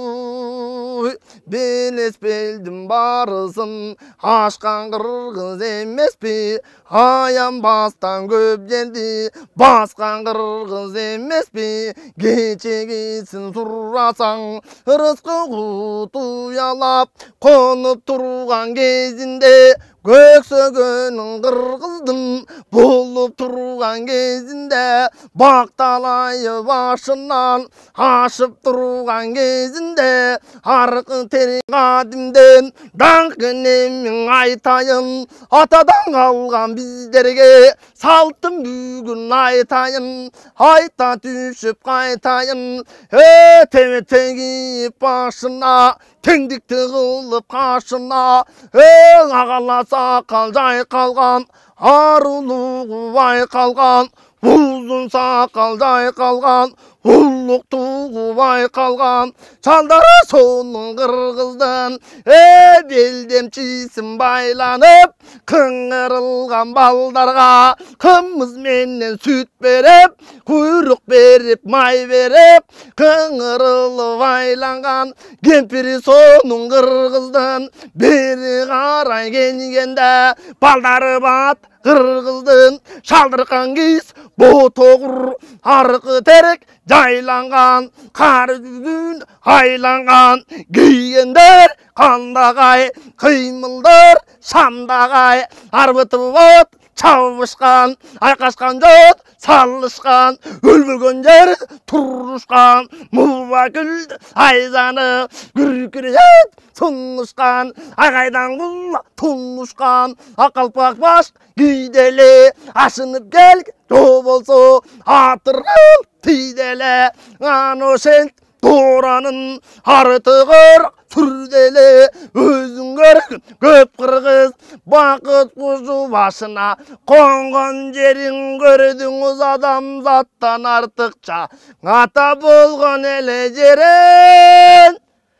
белес белдім барысын ашқан қырғыз емеспі аянбастан көп жерді басқан қырғыз емеспі кечегесін сұрасаң ырысқы құт ұялап қонып тұрған кезінде көксөгөнің қырғыздың болып тұрған кезінде бақталайы башынан ашып тұрған кезінде арқы тері қадимден даңқы немін айтайын атадан қалған біздерге салтын бүгін айтайын айта түсіп қайтайын е тегиіп башына теңдікті қылып қашына ең ағала сақал жайқалған арулығы байқалған uzun sakalday kalgan, ulluk tuğu bay kalgan, çaldara sonun kırgızdan, e beldem çisim baylanıp, kıngırılgan baldarga, kımız menden süt verip, kuyruk verip, may verip, kıngırılı baylangan, kempiri sonun kırgızdan, beri karay gengende, baldarı bat, kırgızdın, şaldırkan giz, botoğur, arqı terek, jaylangan, kar düzün, aylangan, giyenler, kandagay, kıymıldır, şamdagay, arbıtı bot, çavuşkan, aykaşkan jot, sallışkan, ölbülgön yer, turuşkan, muva güldü, ayzanı, gürküriyet, sunuşkan, ayğaydan bulla, tunuşkan, akalpak baş, giydeli, aşınıp gel, jo bolso, atırıl, tiydele, ano sen, Doğranın artığır sürdeli, özün görgün köp kırgız, bakıt kuzu başına, kongan jerin gördüңүз adamzattan artıkça, ata bolgon ele jeren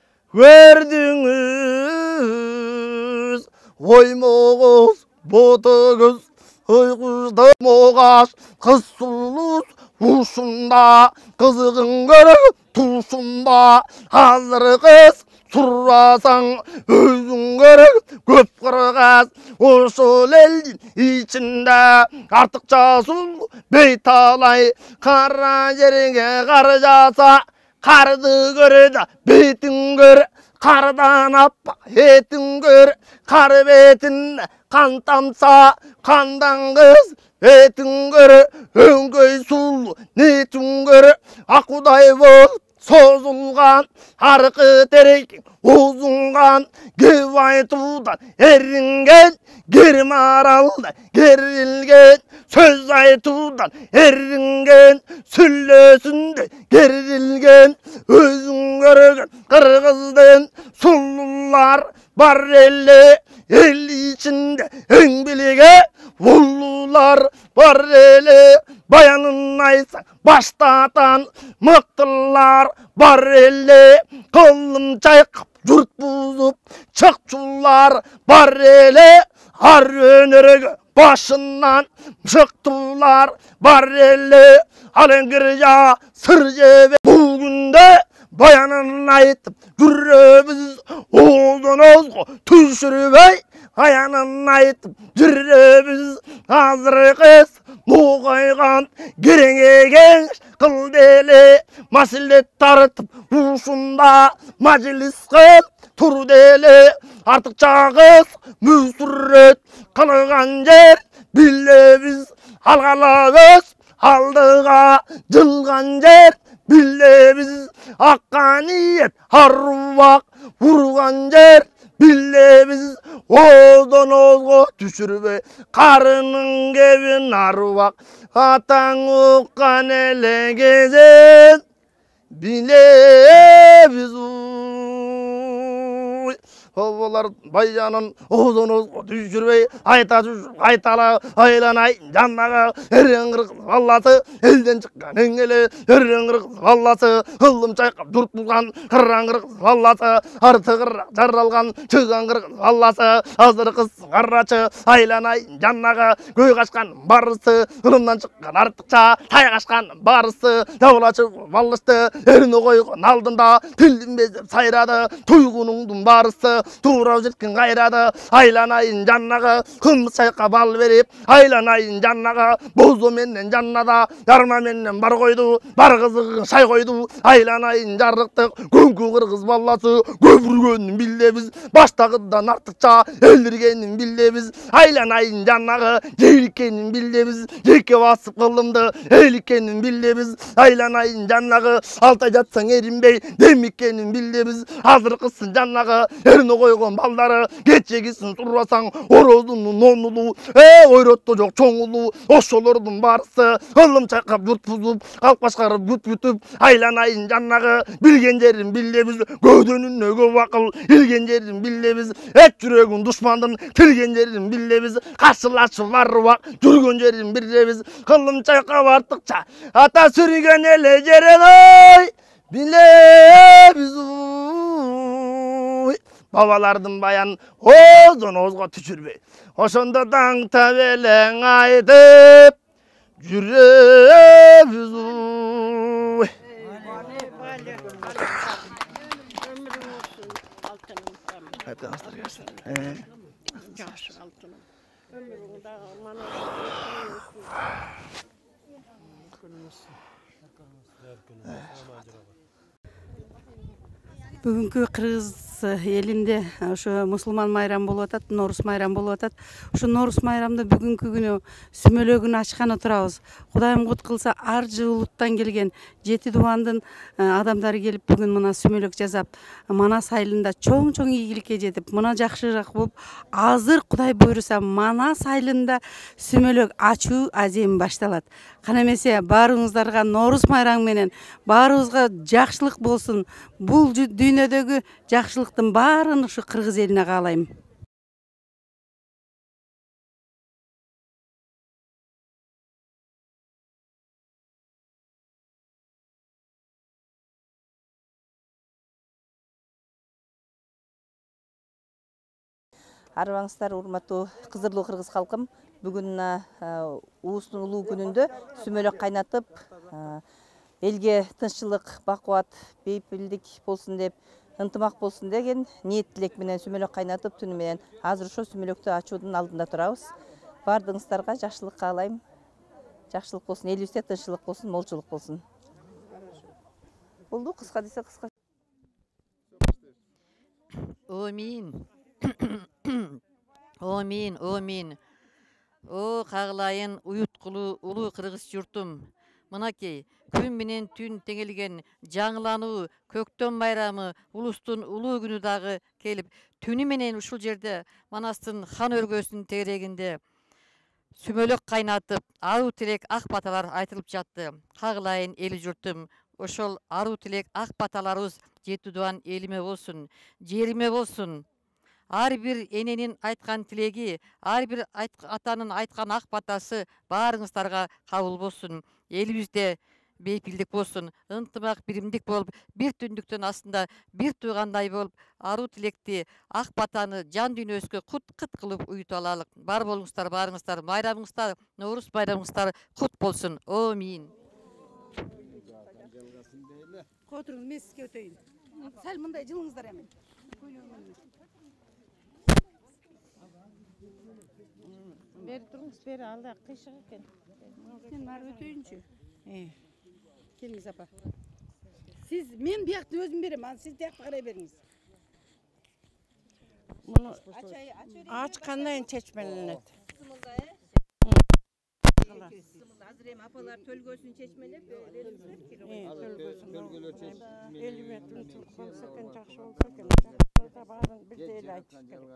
gördüңүz, oymoğuz, botogöz, oykuzda moğaş, kız suluz, ушунда кызыгын көрүп туусунда азыр кыз сурасаң өзүң көрүп көп кыргыз ошол элдин ичинде артыкча сул бейталай кара жерге кар жааса карды көр да бетиң көр кардан аппа этиң көр кар бетин кан тамса кандан кыз etин görü, öngöy sul, netin görü, akuday bol, sozulgan, arqı terek, uzungan, gevay tuğdan, eringen, germaralda, gerilgen, söz aytuğdan, eringen, süllösünde, gerilgen, özün görügen, kırgızdan, sullullar, bar elli, elli içinde, en bilige, Vullular var ele, bayanın aysa baştatan, mıktılar var ele, kılım çaykap, yurt buzup, çıkçular var ele, har önürge başından çıktılar var ele, alengirja sır jebe, bugünde bayanın aytıp, yürübüz, oğuzun ozgu, tüşürübey, Ayanın aytıp жүрөбүз азыр кыз мугайган кереңе кеңиш kıl deli maslahat tartıp uşunda majlis kıl tur deli artık çağız müsürret kılgan jer bille biz algalabız aldığa cılgan jer bille biz hakka niyet harvak vurgan jer bille biz ozdan ozgo düşürbe karının gebin arvak atan uqqan ele gezen bile biz Ovalar bayyanın ozon ozgo düşürbe ayta aytala aylanay jannaga ereң kırık vallası elden çıkkan engele ereң kırık vallası ıllım çayqap durtulgan kırraң kırık vallası artı kırrak jarralgan çıgan kırık vallası azır kız karraçı aylanay jannaga köy kaçkan barısı ılımdan çıkkan artıkça tay kaçkan barısı davlaçı vallıştı erini koygun aldında tildim bezip sayradı tuygunungdun barısı tuğra jetkin gayradı aylanayın jannaga kım sayqa bal verip aylanayın jannaga bozo menden jannada yarma menden bar koydu bar kızı şay koydu aylanayın jarrıktık könkü kırgız ballası köpürgönün bille biz baştagıdan artıkça eldirgenin bille biz aylanayın jannaga jeylikkenin bille biz jeyke basıp kılımdı eylikkenin bille biz aylanayın jannaga alta jatsaң erinbey demikkenin bille biz hazır kızsın jannaga erini koygon balları geçe gitsin surrasaң orozunun nonulu e oyrotto jok çoğulu oşolordun barысы ылым çayqap yurt buzup kalk başkarıp güt gütüp aylanayın jannaga bilgen jerin bille biz gödönüne көп akıl ilgen jerin bille biz et жүрегin duşmandın tilgen jerin bille biz karşılaşıp varıbak жүрgön jerin birre biz ылым çayqap artıkça ata sürgen ele jeren oy bile biz babalardım bayan ozon ozgo tüçürbey oşonda daң tabeleң aytıp жүрөбүz Бүгүнкү кыргыз элинде ошо мусулман майрам болуп атат, Норус майрам болуп атат. Ошо Норус майрамда бүгүнкү күнү сүмөлөгүн ачканы турабыз. Кудайым кут кылса ар улуттан келген жети дубандын адамдары келип бүгүн мына сүмөлөк жасап, Манас айылында чоң-чоң ийгиликке жетип, мына жакшыраак болуп, азыр Кудай буйруса Манас айылында сүмөлөк ачуу азем башталат. Кана эмесе баарыңыздарга Норус майрамы менен баарыбызга жакшылык болсун. Бул дүйнөдөгү жакшылыктын баарын ушу кыргыз элине каалайм. Арыбаңыздар, урматтуу Кызырлуу кыргыз калкым. Бүгүн уустун улуу күнүндө сүмөлөк кайнатып, элге тынччылык, бакубат, бейпилдик болсун деп, ынтымак болсун деген ниет тилек менен сүмөлөк кайнатып, түнү менен азыр ошо сүмөлөктү ачуудун алдында турабыз. Бардыгыңыздарга жакшылык каалайм. Жакшылык болсун, элибизде тынччылык болсун, молчулук болсун. Болду, кыска десе кыска. Амин. Амин, амин. О, кагылайын уюткулуу улуу кыргыз журтум. Мынакей, күн менен түн теңелген жаңылануу, көктөм байрамы, улустун улуу күнү дагы келип, түнү менен ушул жерде Манастын хан өргөсүнүн тегерегинде сүмөлөк кайнатып, аруу тилек ак баталар айтылып жатты. Кагылайын эли журтум, ошол аруу тилек ак баталарыбыз жети дубан элиме болсун, жериме болсун. Ар бир эненин айткан тилеги, ар бир атанын айткан ак батасы баарыңыздарга кабыл болсун. Элибизде бейпилдик болсун, ынтымак, биримдик болуп, бир түндүктүн астында бир туугандай болуп, аруу тилекти, ак батаны жан дүйнөсүгө кут-кыт кылып уютуп алалык. Бар болуңуздар, баарыңыздар, майрамыңыздар, Норус байрамыңыздар кут болсун. Амин. Отуруңуз, мен сизге өтөйүн. Сәл мындай жылыңыздар эми. Бери туруңуз, бери алда кыйшык экен. Сен нары өтөйүнчү. Келіңіз апа. Сіз, мен бияқты өзім берем, сіз тияқты қарай беріңіз. Мұны ашқаннан чечмеленеді. Азыр эми апалар төлгөсүн чечмелеп бериңиздер. Төлгөсүн элбетин болсо экен, жакшы болсо экен. Жакшылыгы баарын бирдей айтыш керек.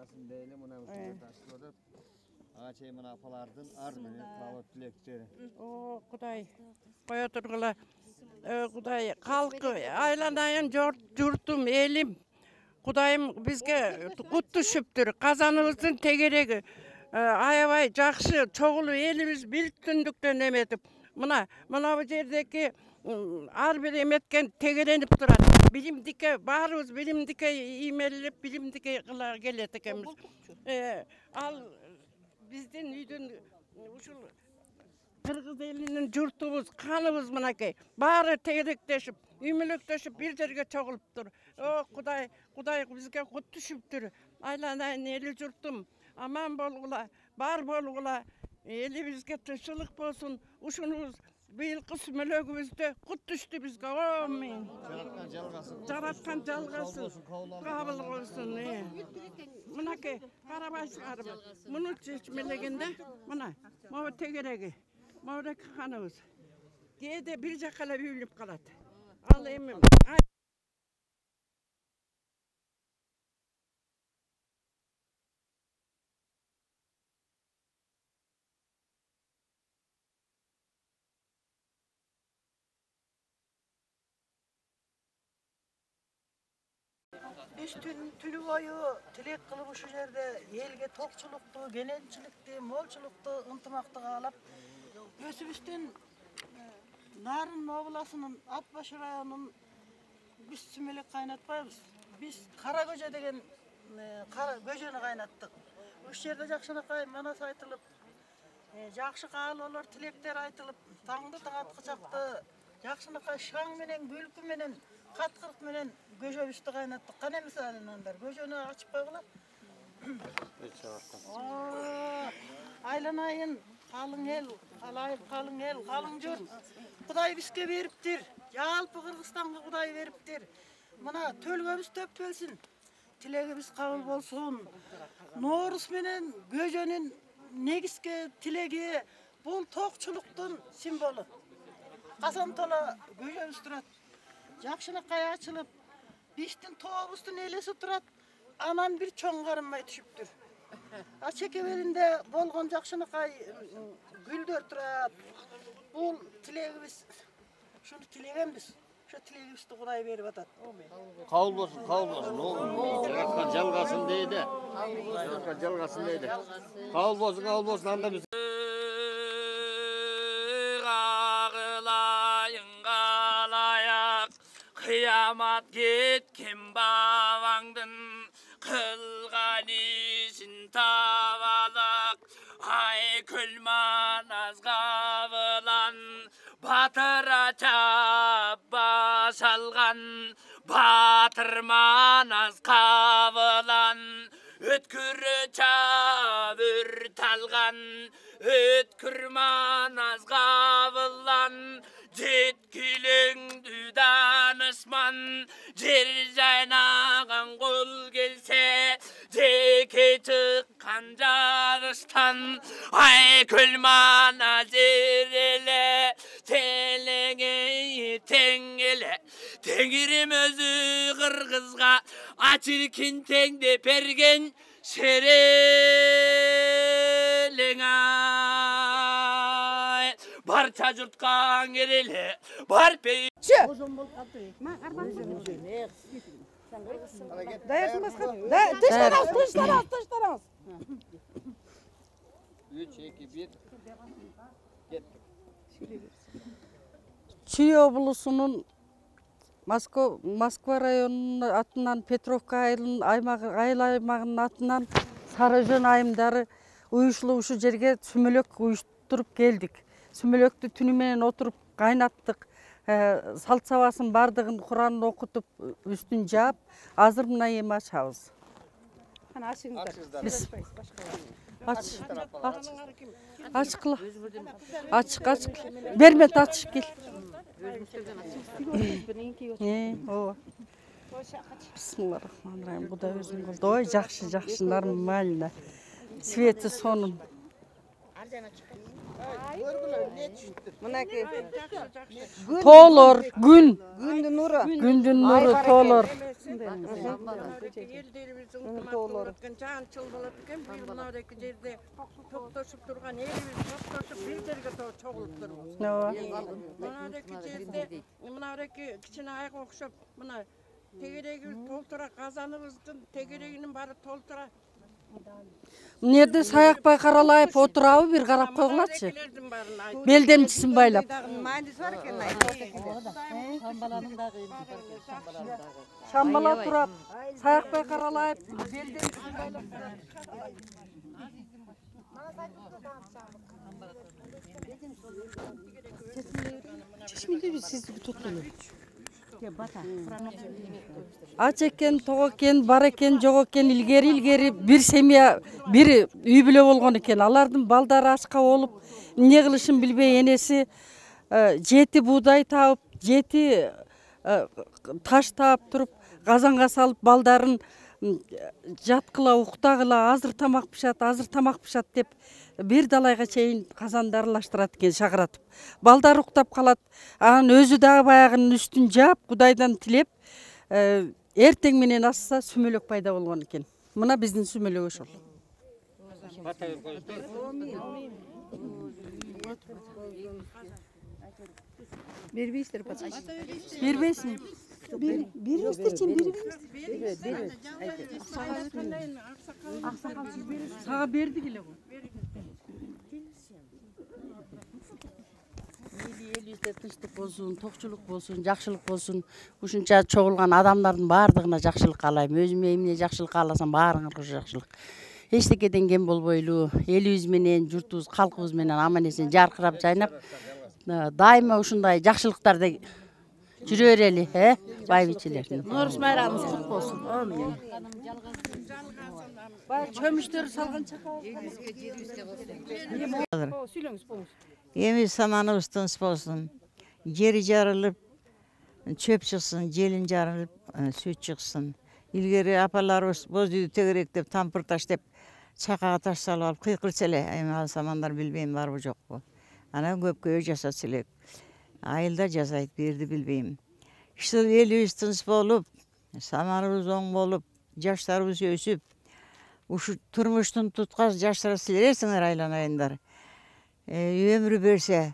Ага чейин мына апалардын ар менен талап тилектери. О, Кудай, кое тургула. Кудай, калкы айланайын журтум, элим. Кудайым бизге кут түшүптүр. Казаныбыздын тегереги аябай жакшы чогулуп элибиз бир түндүктөн эметип. Мына, мына бу жердеки ар бир эметкен тегеренип турат. Билимдикке баарыбыз билимдикке иймелеп, билимдикке кыла келет экенбиз. Ал биздин үйдүн ушул кыргыз элинин журтубуз, каныбыз мынакей. Баары тегеректешип, үймөлөктөшүп бир жерге чогулуптур. О, Кудай, Кудай бизге кут түшүптүр. Айланайын эли журтум аман болгула, бар болгула, элибизге тынччылык болсун. Ушунубуз быйылкы сүмөлөгүбүздө кут түштү бизге. Амин. Жараткан жалгасын. Жараткан жалгасын. Кабыл болсун. Мынакей, карабайсыңарбы. Муну чечмелегенде, мына, могу тегереги, могу каныбыз. Кээде бир жакка эле үйүлүп калат. Ал эми Үч түн түнү бою тилек кылып ушу жерде элге токчулукту, кененчиликти, молчулукту, ынтымакты каалап, өзүбүздүн Нарын областынын Атбаш районунун биз сүмөлөк кайнатпайбыз. Биз кара көжө деген көжөнү кайнаттык. Уш жерде жакшынакай манас айтылып, жакшы каалоолор, тилектер айтылып, таңды таңаткы чакты жакшынакай шаң менен, күлкү менен, каткырык менен көжөбүздү кайнаттык. Кане мисалынан көжөнү ачып койгула. Айланайын калың эл, калың эл, калың журт. Кудай бизге бериптир. Жалпы Кыргызстанга Кудай бериптир. Мына төлгөбүз төп келсин. Тилегибиз кабыл болсун. Норус менен көжөнүн негизги тилеги бул токчулуктун символу. Казан тола көжөбүз турат. Жакшынакай ачылып, биздин тообуздун элеси турат. Анан бир чоң карынмай түшүптүр. А чекебелинде болгон жакшынакай гүлдөр турат. Бул тилегибиз. Шуну тилегенбиз. Ошо тилегибизди Кудай берип атат. Кабыл болсун, кабыл болсун. Жараткан жалгасын дейди. Жараткан жалгасын дейди. Кабыл болсун, кабыл болсун. Анда биз Kıyamet gitken babandın kılgan işin tavalık ay külmanaz kavılan batıra çaba salgan batırmanaz kavılan ötkürü çavür talgan ötkürmanaz kavılan Jetkilin danışman Jer jaynagan kol gelse Jeke çıkkan jarıştan Ay külmana jerele Telege tengele Tengirim özü Kırgızga Açırkin tengde bergen Şerelengay Barça jurtka ngerele Bar pey Dayarsın başka. Dıştan al, dıştan al, dıştan al. üç, iki, bir. Чүй облусунун Москва районунун атынан Петровка айыл аймагынын атынан Сары Өзөн айымдары уюшулуп ушу жерге сүмөлөк уюштуруп келдик. Сүмөлөктү түнү менен отуруп кайнаттык. Салт сабасын бардыгын Куранын окутуп үстүн жаап, азыр мына эми ачабыз. Кана ачыңыздар. Aç. Aç. Aç kıla. Açık açık. Bermet açık gel. Ne o. Bismillahirrahmanirrahim. Bu da özüm kıldı. Oy жақсы жақсы нормально. Светі сонун. Толор, күн. Күндүн нуру. Күндүн нуру толор. Елдерибиздин толор. Жанчыл болот экен, бир мынадеки жерде топтошуп турган элибиз топтошуп бир жерге чогулуп турбуз. Мынадеки жерде мынадеки кичине айга окшоп мына тегерегибиз толтура, казаныбыздын тегерегинин баары толтура. Мынерде саякпай каралайып отурабы бир карап койгулачы. Белдемчисин байлап. Майдысы бар экен. Шамбаланын дагы Шамбала турап, саякпай каралайып, белдемчисин байлап. Чечмеде биз сизди туткулу. Ач экен, ток экен, бар экен, жок экен, илгери илгери бир семья, бир үй бүлө болгон экен. Алардын балдары ачка болуп, эмне кылышын билбей энеси жети буудай таап, жети таш таап туруп, казанга салып балдарын жаткыла, уктагыла, азыр тамак пишат, азыр тамак пишат деп бир далайга чейин казанды аралаштырат экен шакыратып. Балдар уктап калат. Анан өзү дагы баягынын үстүн жаап, Кудайдан тилеп, эртең менен асса сүмөлөк пайда болгон экен. Мына биздин сүмөлөк ошол. Бербейсиздер бата. Бербейсиң. Бербейсиздерчи, бербейсиз. Сага бердик эле го. Элибизде тынчтык болсун, токчулук болсун, жакшылык болсун. Ушунча чогулган адамдардын баардыгына жакшылык каалайм. Өзүмө эмне жакшылык кааласам баарыңарга жакшылык. Эчтекеден кем болбойлу, элибиз менен, журтубуз, калкыбыз менен аман эсен жаркырап жайнап, дайыма ушундай жакшылыктарды жүрө берели, э, байбичелер. Норус майрамыбыз кут болсун. Амин. Бай чөмүштөр салган чака. Сүйлөңүз болуңуз. Эми саманыбыз тынч болсун. Жери жарылып, чөп чыксын, желин жарылып, сүт чыксын. Илгери апаларыбыз боз үйдү тегеректеп, тампыр таш деп чакага таш салып алып кыйкырчу эле. Эми ал самандар билбейм барбы жокпу. Анан көпкөйө жасатчу элек. Айылда жасайт, берди билбейм. Ушул элибиз тынч болуп, саманыбыз оң болуп, жаштарыбыз өсүп, ушу турмуштун туткас жаштар силересиңер айланайындар. Өмүрү берсе,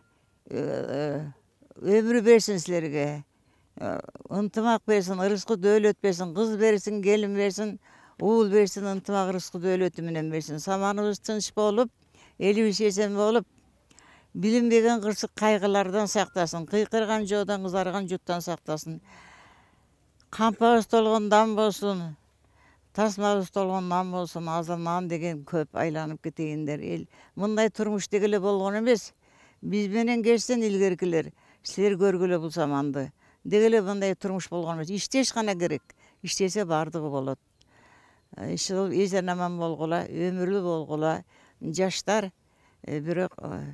өмүрү берсин силерге. Ынтымак берсин, ырыскы дөөлөт берсин, кыз берсин, келин берсин, уул берсин, ынтымак ырыскы дөөлөтү менен берсин. Саманыбыз тынч болуп, элибиз эсен болуп, билинбеген кырсык кайгылардан сактасын, кыйкырган жоодан, кызарган жуттан сактасын. Кампабыз толгон дам болсун, тасмабыз толгон нан болсун, азыр нан деген көп айланып кетейиндер. Эл мындай турмуш дегеле болгон эмес. Биз менен кечсен илгеркилер, силер көргүлө бул заманды. Дегеле мындай турмуш болгон эмес. Иштеш гана керек. Иштесе бардыгы болот. Ушул эсен аман болгула, өмүрлүү болгула. Жаштар бирок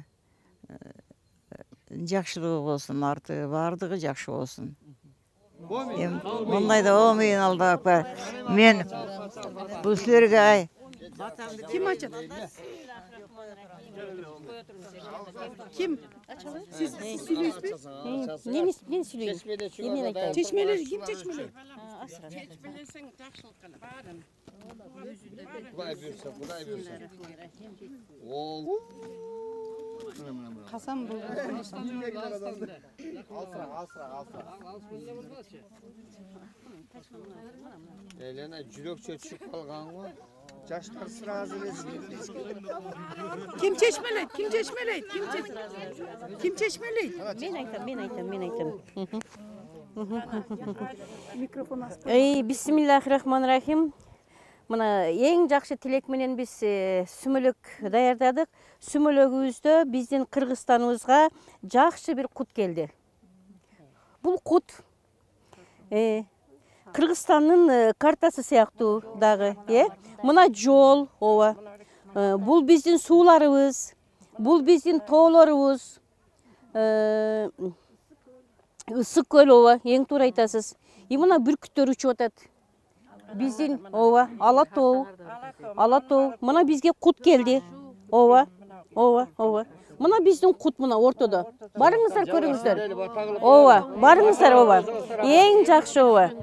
жакшылыгы болсун, артыгы бардыгы жакшы болсун. Мындай да омейин алдап бар. Мен бул силерге ай. Ким ачат? Ким? Сиз сүйлөйсүзбү? Мен мен сүйлөйм. Эмне айтайын? Чечмелер ким чечмелер? Чечмелесең жакшылык кыл, баарын. Кудай буйрса, Кудай буйрса. Ол. Касан бул. Алсыра, алсыра, алсыра. Элена жүрөкчө түшүп калган го. Жаштар сразу эле. Ким чечмелейт? Ким чечмелейт? Ким чечмелейт? Ким чечмелейт? Мен айтам, мен айтам, мен айтам. Микрофон ас. Эй, бисмиллахиррахманиррахим. Мына эң жакшы тилек менен биз сүмөлөк даярдадык. Сүмөлөгүбүздө биздин Кыргызстаныбызга жакшы бир кут келди. Бул кут э Кыргызстандын картасы сыяктуу дагы, э? Мына жол, ооба. Бул биздин сууларыбыз, бул биздин тоолорубуз. Ысык көл ооба, эң туура айтасыз. И мына бүркүттөр учуп атат. Биздин ооба, ала тоо, ала тоо. Мына бизге кут келди. Ооба, ооба, ооба. Мына биздин кут мына ортодо. Барыңыздар көрүңүздөр. Ооба, барыңыздар ооба. Эң жакшы ооба.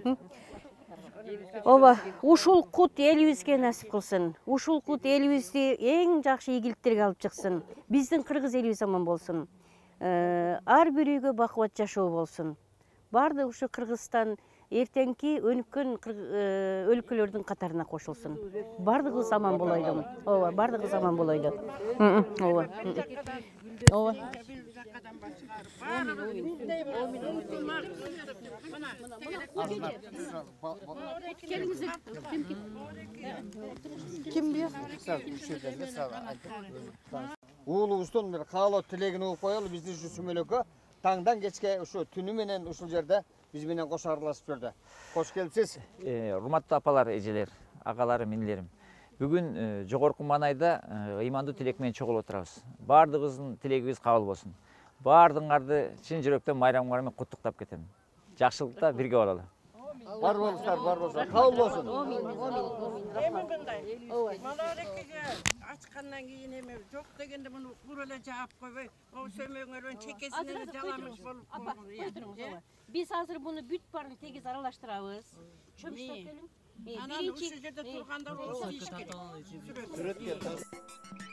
Ооба, ушул кут элибизге насип кылсын. Ушул кут элибизди эң жакшы ийгиликтерге алып чыксын. Биздин кыргыз элибиз аман болсун. Ар бир үйгө бакубат жашоо болсун. Бардык ушу Кыргызстан эртеңки өнүккөн өлкөлөрдүн катарына кошулсун. Бардыгыбыз аман болойлу. Ооба, бардыгыбыз аман болойлу. Ооба. Ооба. Ким бир? Уулубуздун бир каалоо тилегин угуп коелу. Биздин ушу сүмөлөккө таңдан кечке ушу түнү менен ушул жерде биз менен кош аралашып жүрдү. Кош келипсиз. Урматтуу апалар, эжелер, агаларым, инилерим. Бүгүн жогорку Манайда ыймандуу тилек менен чогулуп отурабыз. Бардыгыбыздын тилегибиз кабыл болсун. Бардыңарды чын жүрөктөн майрамыңар менен куттуктап кетем. Жакшылыкта бирге бололу. Бар болуңуздар, бар болуңуздар. Кабыл болсун. Эми мындай. Маларекеге ачкандан кийин эми жок дегенде муну бур эле жаап койбой, о сөмөңөрдөн чекесине жаламыш болуп калды. Биз азыр муну бүт баарын тегиз аралаштырабыз. Чөмүштөп келиң. Анан ушул жерде турганда ол